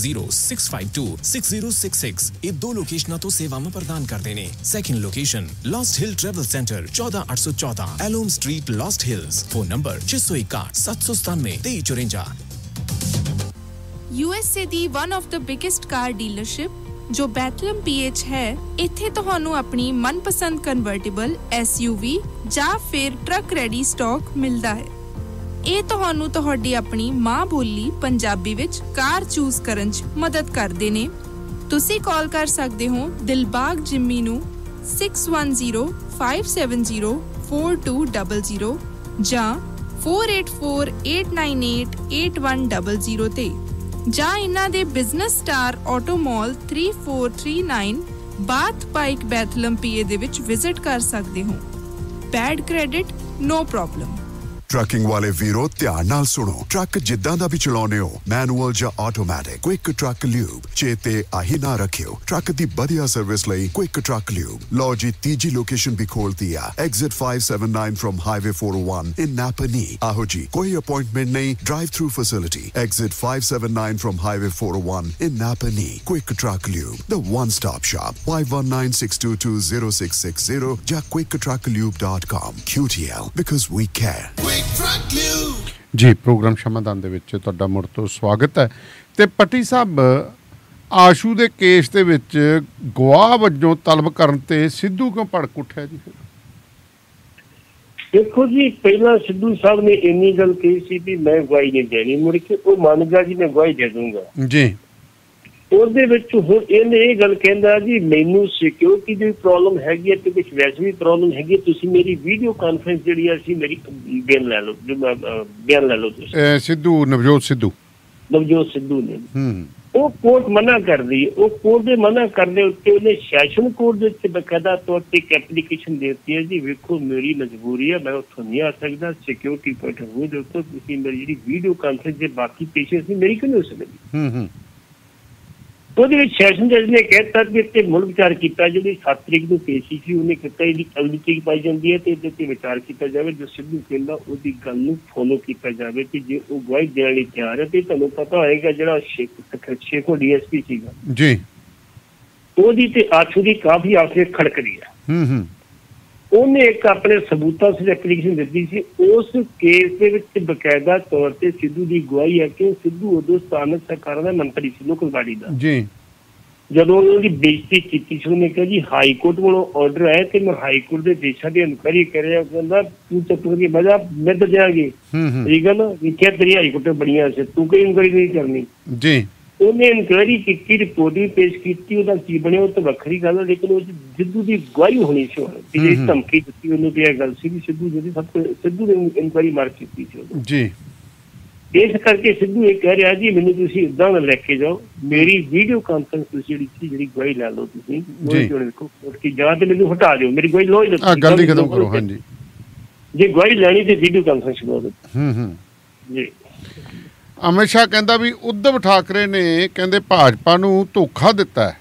3606526066 ਇਹ ਦੋ ਲੋਕੇਸ਼ਨਾਂ ਤੋਂ ਸੇਵਾਵਾਂ ਪ੍ਰਦਾਨ ਕਰਦੇ ਨੇ second location lost hill travel center 14814 ਐਲੋਮ street lost hills phone number 661 797 2354 USA ਦੀ one of the biggest car dealership ਜੋ ਬੈਥਲਮ PH ਹੈ ਇੱਥੇ ਤੁਹਾਨੂੰ ਆਪਣੀ ਮਨਪਸੰਦ ਕਨਵਰਟੇਬਲ SUV ਜਾਂ ਫਿਰ ਟਰੱਕ ਰੈਡੀ ਸਟਾਕ ਮਿਲਦਾ ਹੈ ਇਹ ਤੁਹਾਨੂੰ ਤੁਹਾਡੀ ਆਪਣੀ ਮਾਂ ਬੋਲੀ ਪੰਜਾਬੀ ਵਿੱਚ ਕਾਰ ਚੂਜ਼ ਕਰਨ 'ਚ ਮਦਦ ਕਰਦੇ ਨੇ ਤੁਸੀਂ ਕਾਲ ਕਰ ਸਕਦੇ ਹੋ ਦਿਲਬਾਗ ਜਿੰਮੀ ਨੂੰ 6105704200 ਜਾਂ 4848988100 ਤੇ ਜਾਂ ਇਹਨਾਂ ਦੇ business star auto mall 3439 bath pike Bethlehem PA ਦੇ ਵਿੱਚ ਵਿਜ਼ਿਟ ਕਰ ਸਕਦੇ ਹੋ bad credit no problem trucking वाले वीरो ध्यान नाल सुनो ट्रक जिद्दां दा भी चलाउने हो मैनुअल या ऑटोमैटिक क्विक ट्रक ल्यूब चेते आही ना रखियो ट्रक दी बढ़िया सर्विस लई क्विक ट्रक ल्यूब लो जी तीजी लोकेशन भी खोल दिया exit 579 from highway 401 in Napanee आहो जी कोई अपॉइंटमेंट नहीं drive through facility exit 579 from highway 401 in Napanee quick truck lube the one stop shop 5196220660 या quicktrucklube.com QTL because we care ਜੀ ਪ੍ਰੋਗਰਾਮ ਸ਼ਮਾਦਾਨ ਦੇ ਵਿੱਚ ਤੁਹਾਡਾ ਮੁੜ ਤੋਂ ਸਵਾਗਤ ਹੈ ਤੇ ਪੱਟੀ ਸਾਹਿਬ ਆਸ਼ੂ ਦੇ ਕੇਸ ਦੇ ਵਿੱਚ ਗਵਾਹ ਵਜੋਂ ਤਲਬ ਕਰਨ ਤੇ ਸਿੱਧੂ ਕਿਉਂ ਭੜਕ ਉੱਠਿਆ ਜੀ ਦੇਖੋ ਜੀ ਪਹਿਲਾਂ ਸਿੱਧੂ ਸਾਹਿਬ ਨੇ ਇੰਨੀ ਗੱਲ ਕਹੀ ਸੀ ਵੀ ਮੈਂ ਗਵਾਹੀ ਨਹੀਂ ਦੇਣੀ ਮੁੜ ਕੇ ਉਹ ਮੰਨ ਗਿਆ ਜੀ ਮੈਂ ਗਵਾਹੀ ਦੇ ਦੂੰਗਾ ਜੀ ਉਹਦੇ ਵਿੱਚ ਹੁਣ ਇਹਨੇ ਇਹ ਗੱਲ ਕਹਿੰਦਾ ਜੀ ਮੈਨੂੰ ਸਿਕਿਉਰਿਟੀ ਦੀ ਪ੍ਰੋਬਲਮ ਹੈਗੀ ਹੈ ਤੇ ਕੁਝ ਵੈਸੇ ਵੀ ਪ੍ਰੋਬਲਮ ਹੈਗੀ ਤੁਸੀਂ ਮੇਰੀ ਵੀਡੀਓ ਕਾਨਫਰੰਸ ਜਿਹੜੀ ਅਸੀਂ ਮੇਰੀ ਬਿਆਨ ਲੈ ਲਓ ਤੁਸੀਂ ਸਿੱਧੂ ਨਵਜੋਤ ਸਿੱਧੂ ਨੇ ਉਹ ਕੋਰਟ ਮਨਾ ਕਰਦੀ ਉਹ ਕੋਰਟ ਦੇ ਮਨਾ ਕਰਨ ਉੱਤੇ ਉਹਨੇ ਸੈਸ਼ਨ ਕੋਰਟ ਦੇ ਵਿੱਚ ਬਕਾਇਦਾ ਤੌਰ ਤੇ ਇੱਕ ਐਪਲੀਕੇਸ਼ਨ ਦੇ ਦਿੱਤੀ ਹੈ ਜੀ ਵੇਖੋ ਮੇਰੀ ਮਜਬੂਰੀ ਹੈ ਮੈਂ ਉੱਥੋਂ ਨਹੀਂ ਆ ਸਕਦਾ ਸਿਕਿਉਰਿਟੀ ਪੁਆਇੰਟ ਆਫ ਵਿਊ ਦੇ ਉੱਤੇ ਤੁਸੀਂ ਮੇਰੀ ਜਿਹੜੀ ਵੀਡੀਓ ਕਾਨਫਰੰਸ ਦੇ ਬਾਕੀ ਪੇਸ਼ੈਂਟ ਸੀ ਮੇਰੀ ਕਿਉਂ ਨਹੀਂ ਹੋ ਸਕਦੀ ਉਹਦੇ ਵਿੱਚ ਸੈਸ਼ਨ ਜੱਜ ਨੇ ਕਹਿਤਾ ਕਿ ਇੱਥੇ ਮੁੜ ਵਿਚਾਰ ਕੀਤਾ ਜਿਹੜੀ 7 ਤਰੀਕ ਨੂੰ ਪੇਸ਼ੀ ਸੀ ਉਹਨੇ ਕੀਤਾ ਇਹਦੀ ਅਗਲੀ ਤਰੀਕ ਪਾਈ ਜਾਂਦੀ ਹੈ ਤੇ ਇਹਦੇ ਤੇ ਵਿਚਾਰ ਕੀਤਾ ਜਾਵੇ ਜੋ ਸਿੱਧੂ ਕਹਿੰਦਾ ਉਹਦੀ ਗੱਲ ਨੂੰ ਫੋਲੋ ਕੀਤਾ ਜਾਵੇ ਕਿ ਜੇ ਉਹ ਗਵਾਹੀ ਦੇਣ ਲਈ ਤਿਆਰ ਹੈ ਤੇ ਤੁਹਾਨੂੰ ਪਤਾ ਹੋਏਗਾ ਜਿਹੜਾ ਸ਼ੇਖੋ DSP ਸੀਗਾ ਜੀ ਉਹਦੀ ਤੇ ਆਸ਼ੂ ਦੀ ਕਾਫੀ ਆਪਸੇ ਖੜਕਦੀ ਹੈ ਉਹਨੇ ਇੱਕ ਆਪਣੇ ਸਬੂਤਾਂ ਸੇ ਐਪਲੀਕੇਸ਼ਨ ਦਿੱਤੀ ਸੀ ਉਸ ਕੇਸ ਦੇ ਵਿੱਚ ਬਕਾਇਦਾ ਤੌਰ ਤੇ ਸਿੱਧੂ ਦੀ ਗਵਾਹੀ ਹੈ ਕਿ ਸਿੱਧੂ ਉਦੋਂ ਸਥਾਨਕ ਸਰਕਾਰਾਂ ਦਾ ਮੰਤਰੀ ਸੀ ਲੋਕਲ ਬਾਡੀ ਦਾ ਜੀ ਜਦੋਂ ਉਹਦੀ ਬੇਇੱਜ਼ਤੀ ਕੀਤੀ ਸੀ ਉਹਨੇ ਕਿਹਾ ਜੀ ਹਾਈ ਕੋਰਟ ਵੱਲੋਂ ਆਰਡਰ ਆਇਆ ਤੇ ਮੈਂ ਹਾਈ ਕੋਰਟ ਦੇ ਦੇਸ਼ਾਂ ਦੀ ਇਨਕੁਆਇਰੀ ਕਰਿਆ ਕਹਿੰਦਾ ਤੂੰ ਚੁੱਪ ਕਰਕੇ ਬਜਾ ਮੈਂ ਤਾਂ ਜਾਵਾਂਗੀ ਠੀਕ ਹੈ ਨਾ ਵਿਖਿਆ ਤੇਰੀ ਹਾਈ ਕੋਰਟ ਬਣੀਆਂ ਸੀ ਤੂੰ ਕੋਈ ਇਨਕੁਆਇਰੀ ਨਹੀਂ ਕਰਨੀ ਜੀ ਉਹਨੇ ਇਨਕੁਆਇਰੀ ਕੀਤੀ ਰਿਪੋਰਟ ਵੀ ਪੇਸ਼ ਕੀਤੀ ਉਹਦਾ ਕੀ ਬਣਿਆ ਉਹ ਤਾਂ ਵੱਖਰੀ ਗੱਲ ਹੈ ਲੇਕਿਨ ਉਹ ਸਿੱਧੂ ਦੀ ਗਵਾਹੀ ਹੋਣੀ ਸੀ ਜਿਹੜੀ ਧਮਕੀ ਦਿੱਤੀ ਉਹਨੂੰ ਤੇ ਇਹ ਗੱਲ ਸੀ ਵੀ ਸਿੱਧੂ ਜਿਹੜੀ ਸਭ ਤੋਂ ਸਿੱਧੂ ਨੇ ਇਨਕੁਆਇਰੀ ਮਾਰ ਕੀਤੀ ਸੀ ਜੀ ਇਸ ਕਰਕੇ ਸਿੱਧੂ ਇਹ ਕਹਿ ਰਿਹਾ ਜੀ ਮੈਨੂੰ ਤੁਸੀਂ ਏਦਾਂ ਨਾ ਲੈ ਕੇ ਜਾਓ ਮੇਰੀ ਵੀਡੀਓ ਕਾਨਫਰੰਸ ਤੁਸੀਂ ਜਿਹੜੀ ਗਵਾਹੀ ਲੈ ਲਓ ਤੁਸੀਂ ਦੇਖੋ ਕਿ ਜਾਂ ਤੇ ਮੈਨੂੰ ਹਟਾ ਦਿਓ ਮੇਰੀ ਗਵਾਹੀ ਲੋ ਹੀ ਗੱਲ ਹੀ ਖਤਮ ਕਰੋ ਹਾਂਜੀ ਜੇ ਗਵਾਹੀ ਲੈਣੀ ਤੇ ਵੀਡੀਓ ਕਾਨਫਰੰਸ ਲਓ ਜੀ ਅਮਿਤ ਸ਼ਾਹ ਕਹਿੰਦਾ ਵੀ ਉਧਵ ਠਾਕਰੇ ਨੇ ਕਹਿੰਦੇ ਭਾਜਪਾ ਨੂੰ ਧੋਖਾ ਦਿੱਤਾ ਹੈ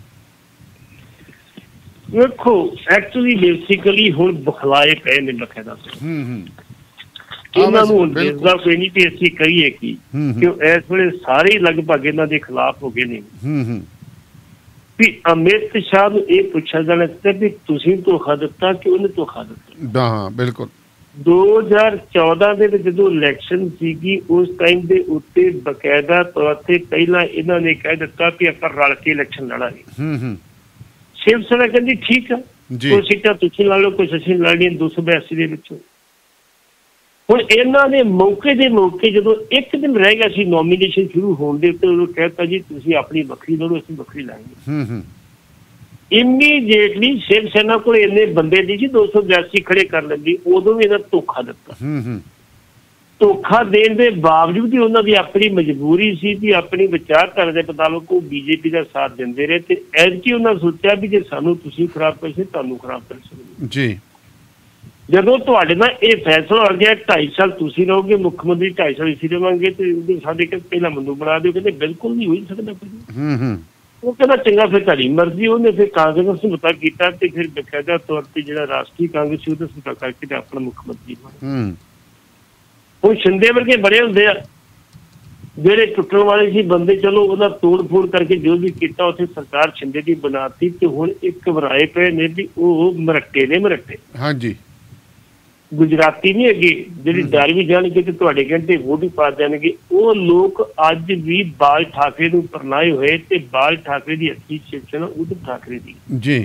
ਵੇਖੋ ਐਕਚੁਅਲੀ ਬੇਸਿਕਲੀ ਹੁਣ ਬਖਲਾਏ ਪਏ ਨੇ ਬਕਾਇਦਾ ਇਹਨਾਂ ਨੂੰ ਇਸਦਾ ਕੋਈ ਨਹੀਂ ਤੇ ਅਸੀਂ ਕਹੀਏ ਕਿ ਇਸ ਵੇਲੇ ਸਾਰੇ ਲਗਭਗ ਇਹਨਾਂ ਦੇ ਖਿਲਾਫ ਹੋ ਗਏ ਨੇ ਵੀ ਅਮਿਤ ਸ਼ਾਹ ਨੂੰ ਇਹ ਪੁੱਛਿਆ ਜਾਣਾ ਚਾਹੀਦਾ ਵੀ ਤੁਸੀਂ ਧੋਖਾ ਦਿੱਤਾ ਕਿ ਉਹਨੇ ਧੋਖਾ ਦਿੱਤਾ ਹਾਂ ਬਿਲਕੁਲ 2014 ਦੇ ਵਿੱਚ ਜਦੋਂ ਇਲੈਕਸ਼ਨ ਸੀਗੀ ਉਸ ਟਾਈਮ ਦੇ ਉੱਤੇ ਬਕਾਇਦਾ ਤੌਰ ਤੇ ਪਹਿਲਾਂ ਇਹਨਾਂ ਨੇ ਕਹਿ ਦਿੱਤਾ ਕਿ ਆਪਾਂ ਰਲ ਕੇ ਇਲੈਕਸ਼ਨ ਲੜਾਂਗੇ ਸ਼ਿਵ ਸੈਨਾ ਕਹਿੰਦੀ ਠੀਕ ਆ ਕੋਈ ਸੀਟਾਂ ਤੁਸੀਂ ਲਾ ਲਓ ਕੋਈ ਅਸੀਂ ਲੜਨੀਆਂ 282 ਦੇ ਵਿੱਚੋਂ ਹੁਣ ਇਹਨਾਂ ਨੇ ਮੌਕੇ ਜਦੋਂ ਇੱਕ ਦਿਨ ਰਹਿ ਗਿਆ ਸੀ ਨੋਮੀਨੇਸ਼ਨ ਸ਼ੁਰੂ ਹੋਣ ਦੇ ਉੱਤੇ ਉਦੋਂ ਕਹਿਤਾ ਜੀ ਤੁਸੀਂ ਆਪਣੀ ਵੱਖਰੀ ਲੜੋ ਅਸੀਂ ਵੱਖਰੀ ਲਾਂਗੇ ਇਮੀਡੀਏਟਲੀ ਸ਼ਿਵ ਸੈਨਾ ਕੋਲ ਇੰਨੇ ਬੰਦੇ ਨਹੀਂ ਸੀ 282 ਖੜੇ ਕਰ ਲੈਂਦੀ ਉਦੋਂ ਵੀ ਇਹਨਾਂ ਧੋਖਾ ਦਿੱਤਾ ਧੋਖਾ ਦੇਣ ਦੇ ਬਾਵਜੂਦ ਹੀ ਉਹਨਾਂ ਦੀ ਆਪਣੀ ਮਜਬੂਰੀ ਸੀ ਕਿ ਆਪਣੀ ਵਿਚਾਰਧਾਰਾ ਦੇ ਮੁਤਾਬਕ ਉਹ ਬੀਜੇਪੀ ਦਾ ਸਾਥ ਦਿੰਦੇ ਰਹੇ, ਤੇ ਐਤਕੀ ਉਹਨਾਂ ਸੋਚਿਆ ਵੀ ਜੇ ਸਾਨੂੰ ਤੁਸੀਂ ਖਰਾਬ ਕਰ ਸਕਦੇ ਤੁਹਾਨੂੰ ਖਰਾਬ ਕਰ ਸਕਦੇ ਜੀ। ਜਦੋਂ ਤੁਹਾਡੇ ਨਾਲ ਇਹ ਫੈਸਲਾ ਹੋ ਗਿਆ 2.5 ਸਾਲ ਤੁਸੀਂ ਰਹੋਗੇ ਮੁੱਖ ਮੰਤਰੀ, 2.5 ਸਾਲ ਅਸੀਂ ਰਹਾਂਗੇ, ਤੇ ਸਾਡੇ ਕੋਲ ਪਹਿਲਾਂ ਮੈਨੂੰ ਬਣਾ ਦਿਓ, ਕਹਿੰਦੇ ਬਿਲਕੁਲ ਨਹੀਂ ਹੋ ਹੀ ਸਕਦਾ ਕੁਝ। ਉਹ ਕਹਿੰਦਾ ਚੰਗਾ ਫਿਰ ਤੁਹਾਡੀ ਮਰਜ਼ੀ। ਉਹਨੇ ਫਿਰ ਕਾਂਗਰਸ ਨੂੰ ਪਤਾ ਕੀਤਾ ਤੇ ਫਿਰ ਬਕਾਇਦਾ ਤੌਰ ਤੇ ਜਿਹੜਾ ਰਾਸ਼ਟਰੀ ਕਾਂਗਰਸ ਸੀ ਉਹਦਾ ਪਤਾ ਕਰਕੇ ਤੇ ਆਪਣਾ ਮੁੱਖ ਮੰਤਰੀ ਬਣਿਆ। ਹੁਣ ਸ਼ਿੰਦੇ ਵਰਗੇ ਬੜੇ ਹੁੰਦੇ ਆ ਜਿਹੜੇ ਟੁੱਟਣ ਵਾਲੇ ਸੀ ਬੰਦੇ, ਚਲੋ ਉਹਦਾ ਤੋੜ ਫੋੜ ਕਰਕੇ ਜੋ ਵੀ ਕੀਤਾ ਉੱਥੇ ਸਰਕਾਰ ਸ਼ਿੰਦੇ ਦੀ ਬਣਾਤੀ, ਤੇ ਹੁਣ ਇੱਕ ਘਬਰਾਏ ਪਏ ਨੇ ਵੀ ਉਹ ਮਰੱਟੇ ਨੇ ਮਰੱਟੇ। ਹਾਂਜੀ, ਗੁਜਰਾਤੀ ਨਹੀਂ ਹੈਗੇ ਜਿਹੜੀ ਡਰ ਵੀ ਜਾਣਗੇ ਤੇ ਤੁਹਾਡੇ ਘੰਟੇ ਵੋਟ ਹੀ ਪਾ ਦੇਣਗੇ। ਉਹ ਲੋਕ ਅੱਜ ਵੀ ਬਾਲ ਠਾਕਰੇ ਨੂੰ ਪਰਨਾਏ ਹੋਏ, ਤੇ ਬਾਲ ਠਾਕਰੇ ਦੀ ਅੱਛੀ ਸ਼ਿਕਸ਼ਾ ਉਧਰ ਠਾਕਰੇ ਦੀ ਜੀ।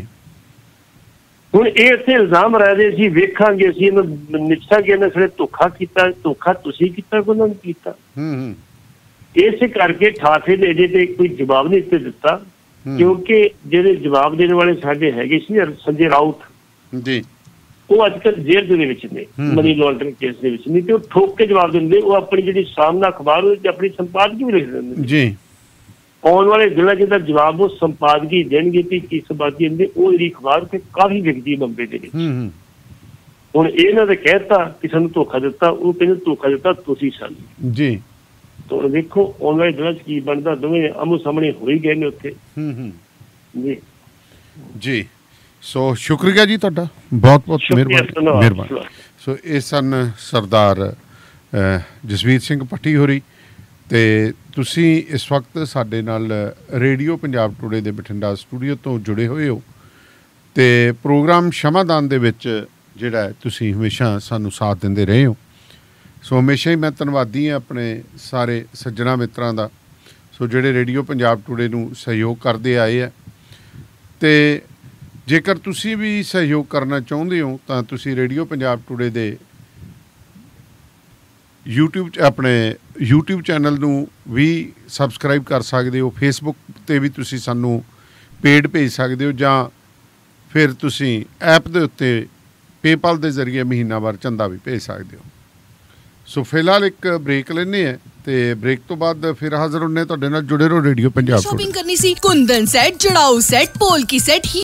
ਹੁਣ ਇਹ ਇੱਥੇ ਇਲਜ਼ਾਮ ਰਹੇ ਸੀ ਵੇਖਾਂਗੇ ਅਸੀਂ ਇਹਨੂੰ ਨਿਸ਼ਚਾਂਗੇ ਇਹਨਾਂ ਸਾਰੇ ਧੋਖਾ ਕੀਤਾ। ਧੋਖਾ ਤੁਸੀਂ ਕੀਤਾ ਕਿ ਉਹਨਾਂ ਨੇ ਕੀਤਾ? ਇਸੇ ਕਰਕੇ ਠਾਕਰੇ ਨੇ ਇਹਦੇ ਤੇ ਕੋਈ ਜਵਾਬ ਨਹੀਂ ਦਿੱਤਾ, ਕਿਉਂਕਿ ਜਿਹੜੇ ਜਵਾਬ ਦੇਣ ਵਾਲੇ ਸਾਡੇ ਹੈਗੇ ਸੀ ਸੰਜੇ ਰਾਉਤ ਜੀ, ਉਹ ਅੱਜ ਕੱਲ੍ਹ ਜੇਲ੍ਹ ਦੇ ਵਿੱਚ ਨੇ ਮਨੀ ਲਾਂਡਰਿੰਗ ਕੇਸ ਦੇ ਵਿੱਚ, ਨਹੀਂ ਤੇ ਉਹ ਠੋਕ ਕੇ ਜਵਾਬ ਦਿੰਦੇ। ਉਹ ਆਪਣੀ ਜਿਹੜੀ ਸਾਹਮਣਾ ਅਖਬਾਰ ਉਹਦੇ ਆਪਣੀ ਸੰਪਾਦਕੀ ਵੀ ਲਿਖ ਦਿੰਦੇ ਜੀ। ਆਉਣ ਵਾਲੇ ਦਿਨਾਂ ਜਿਹਦਾ ਜਵਾਬ ਉਹ ਸੰਪਾਦਕੀ ਦੇਣਗੇ ਕਿ ਕੀ ਸੰਪਾਦਕੀ ਦਿੰਦੇ, ਉਹ ਜਿਹੜੀ ਅਖਬਾਰ ਤੇ ਕਾਫੀ ਵਿਕਦੀ ਬੰਬੇ ਦੇ ਵਿੱਚ। ਹੁਣ ਇਹਨਾਂ ਨੇ ਕਹਿਤਾ ਕਿ ਸਾਨੂੰ ਧੋਖਾ ਦਿੱਤਾ, ਉਹ ਕਹਿੰਦੇ ਧੋਖਾ ਦਿੱਤਾ ਤੁਸੀਂ ਸਾਨੂੰ ਜੀ। ਤਾਂ ਦੇਖੋ ਆਉਣ ਵਾਲੇ ਦਿਨਾਂ 'ਚ ਕੀ ਬਣਦਾ, ਦੋਵੇਂ ਆਮੋ ਸਾਹਮਣੇ ਹੋ ਹੀ ਗਏ ਨੇ ਉੱਥੇ ਜੀ ਜੀ। ਸੋ ਸ਼ੁਕਰੀਆ ਜੀ ਤੁਹਾਡਾ, ਬਹੁਤ ਬਹੁਤ ਮਿਹਰਬਾਨੀ। ਸੋ ਇਹ ਸਨ ਸਰਦਾਰ ਜਸਵੀਰ ਸਿੰਘ ਭੱਟੀ ਹੋਰੀ, ਤੇ ਤੁਸੀਂ ਇਸ ਵਕਤ ਸਾਡੇ ਨਾਲ ਰੇਡੀਓ ਪੰਜਾਬ ਟੂਡੇ ਦੇ ਬਠਿੰਡਾ ਸਟੂਡੀਓ ਤੋਂ ਜੁੜੇ ਹੋਏ ਹੋ, ਤੇ ਪ੍ਰੋਗਰਾਮ ਸ਼ਮਾਦਾਨ ਦੇ ਵਿੱਚ ਜਿਹੜਾ ਤੁਸੀਂ ਹਮੇਸ਼ਾ ਸਾਨੂੰ ਸਾਥ ਦਿੰਦੇ ਰਹੇ ਹੋ। ਸੋ ਹਮੇਸ਼ਾ ਹੀ ਮੈਂ ਧੰਨਵਾਦੀ ਹਾਂ ਆਪਣੇ ਸਾਰੇ ਸੱਜਣਾ ਮਿੱਤਰਾਂ ਦਾ, ਸੋ ਜਿਹੜੇ ਰੇਡੀਓ ਪੰਜਾਬ ਟੂਡੇ ਨੂੰ ਸਹਿਯੋਗ ਕਰਦੇ ਆਏ ਆ। ਤੇ ਜੇਕਰ ਤੁਸੀਂ ਵੀ ਸਹਿਯੋਗ ਕਰਨਾ ਚਾਹੁੰਦੇ ਹੋ ਤਾਂ ਤੁਸੀਂ ਰੇਡੀਓ ਪੰਜਾਬ ਟੂਡੇ ਦੇ YouTube ਚੈਨਲ ਨੂੰ ਵੀ ਸਬਸਕ੍ਰਾਈਬ ਕਰ ਸਕਦੇ ਹੋ। ਫੇਸਬੁੱਕ 'ਤੇ ਵੀ ਤੁਸੀਂ ਸਾਨੂੰ ਪੇਡ ਭੇਜ ਸਕਦੇ ਹੋ, ਜਾਂ ਫਿਰ ਤੁਸੀਂ ਐਪ ਦੇ ਉੱਤੇ ਪੇਪਾਲ ਦੇ ਜ਼ਰੀਏ ਮਹੀਨਾਵਾਰ ਚੰਦਾ ਵੀ ਭੇਜ ਸਕਦੇ ਹੋ। ਸੋ ਫਿਲਹਾਲ ਇੱਕ ਬ੍ਰੇਕ ਲੈਂਦੇ ਹਾਂ, ਤੇ ਬ੍ਰੇਕ ਤੋਂ ਬਾਅਦ ਫਿਰ ਹਾਜ਼ਰ ਹੁੰਦੇ ਤੁਹਾਡੇ ਨਾਲ। ਜੁੜੇ ਰਹੋ ਰੇਡੀਓ ਪੰਜਾਬ। ਸ਼ਾਪਿੰਗ ਕਰਨੀ ਸੀ kundan set, jadau set, polki set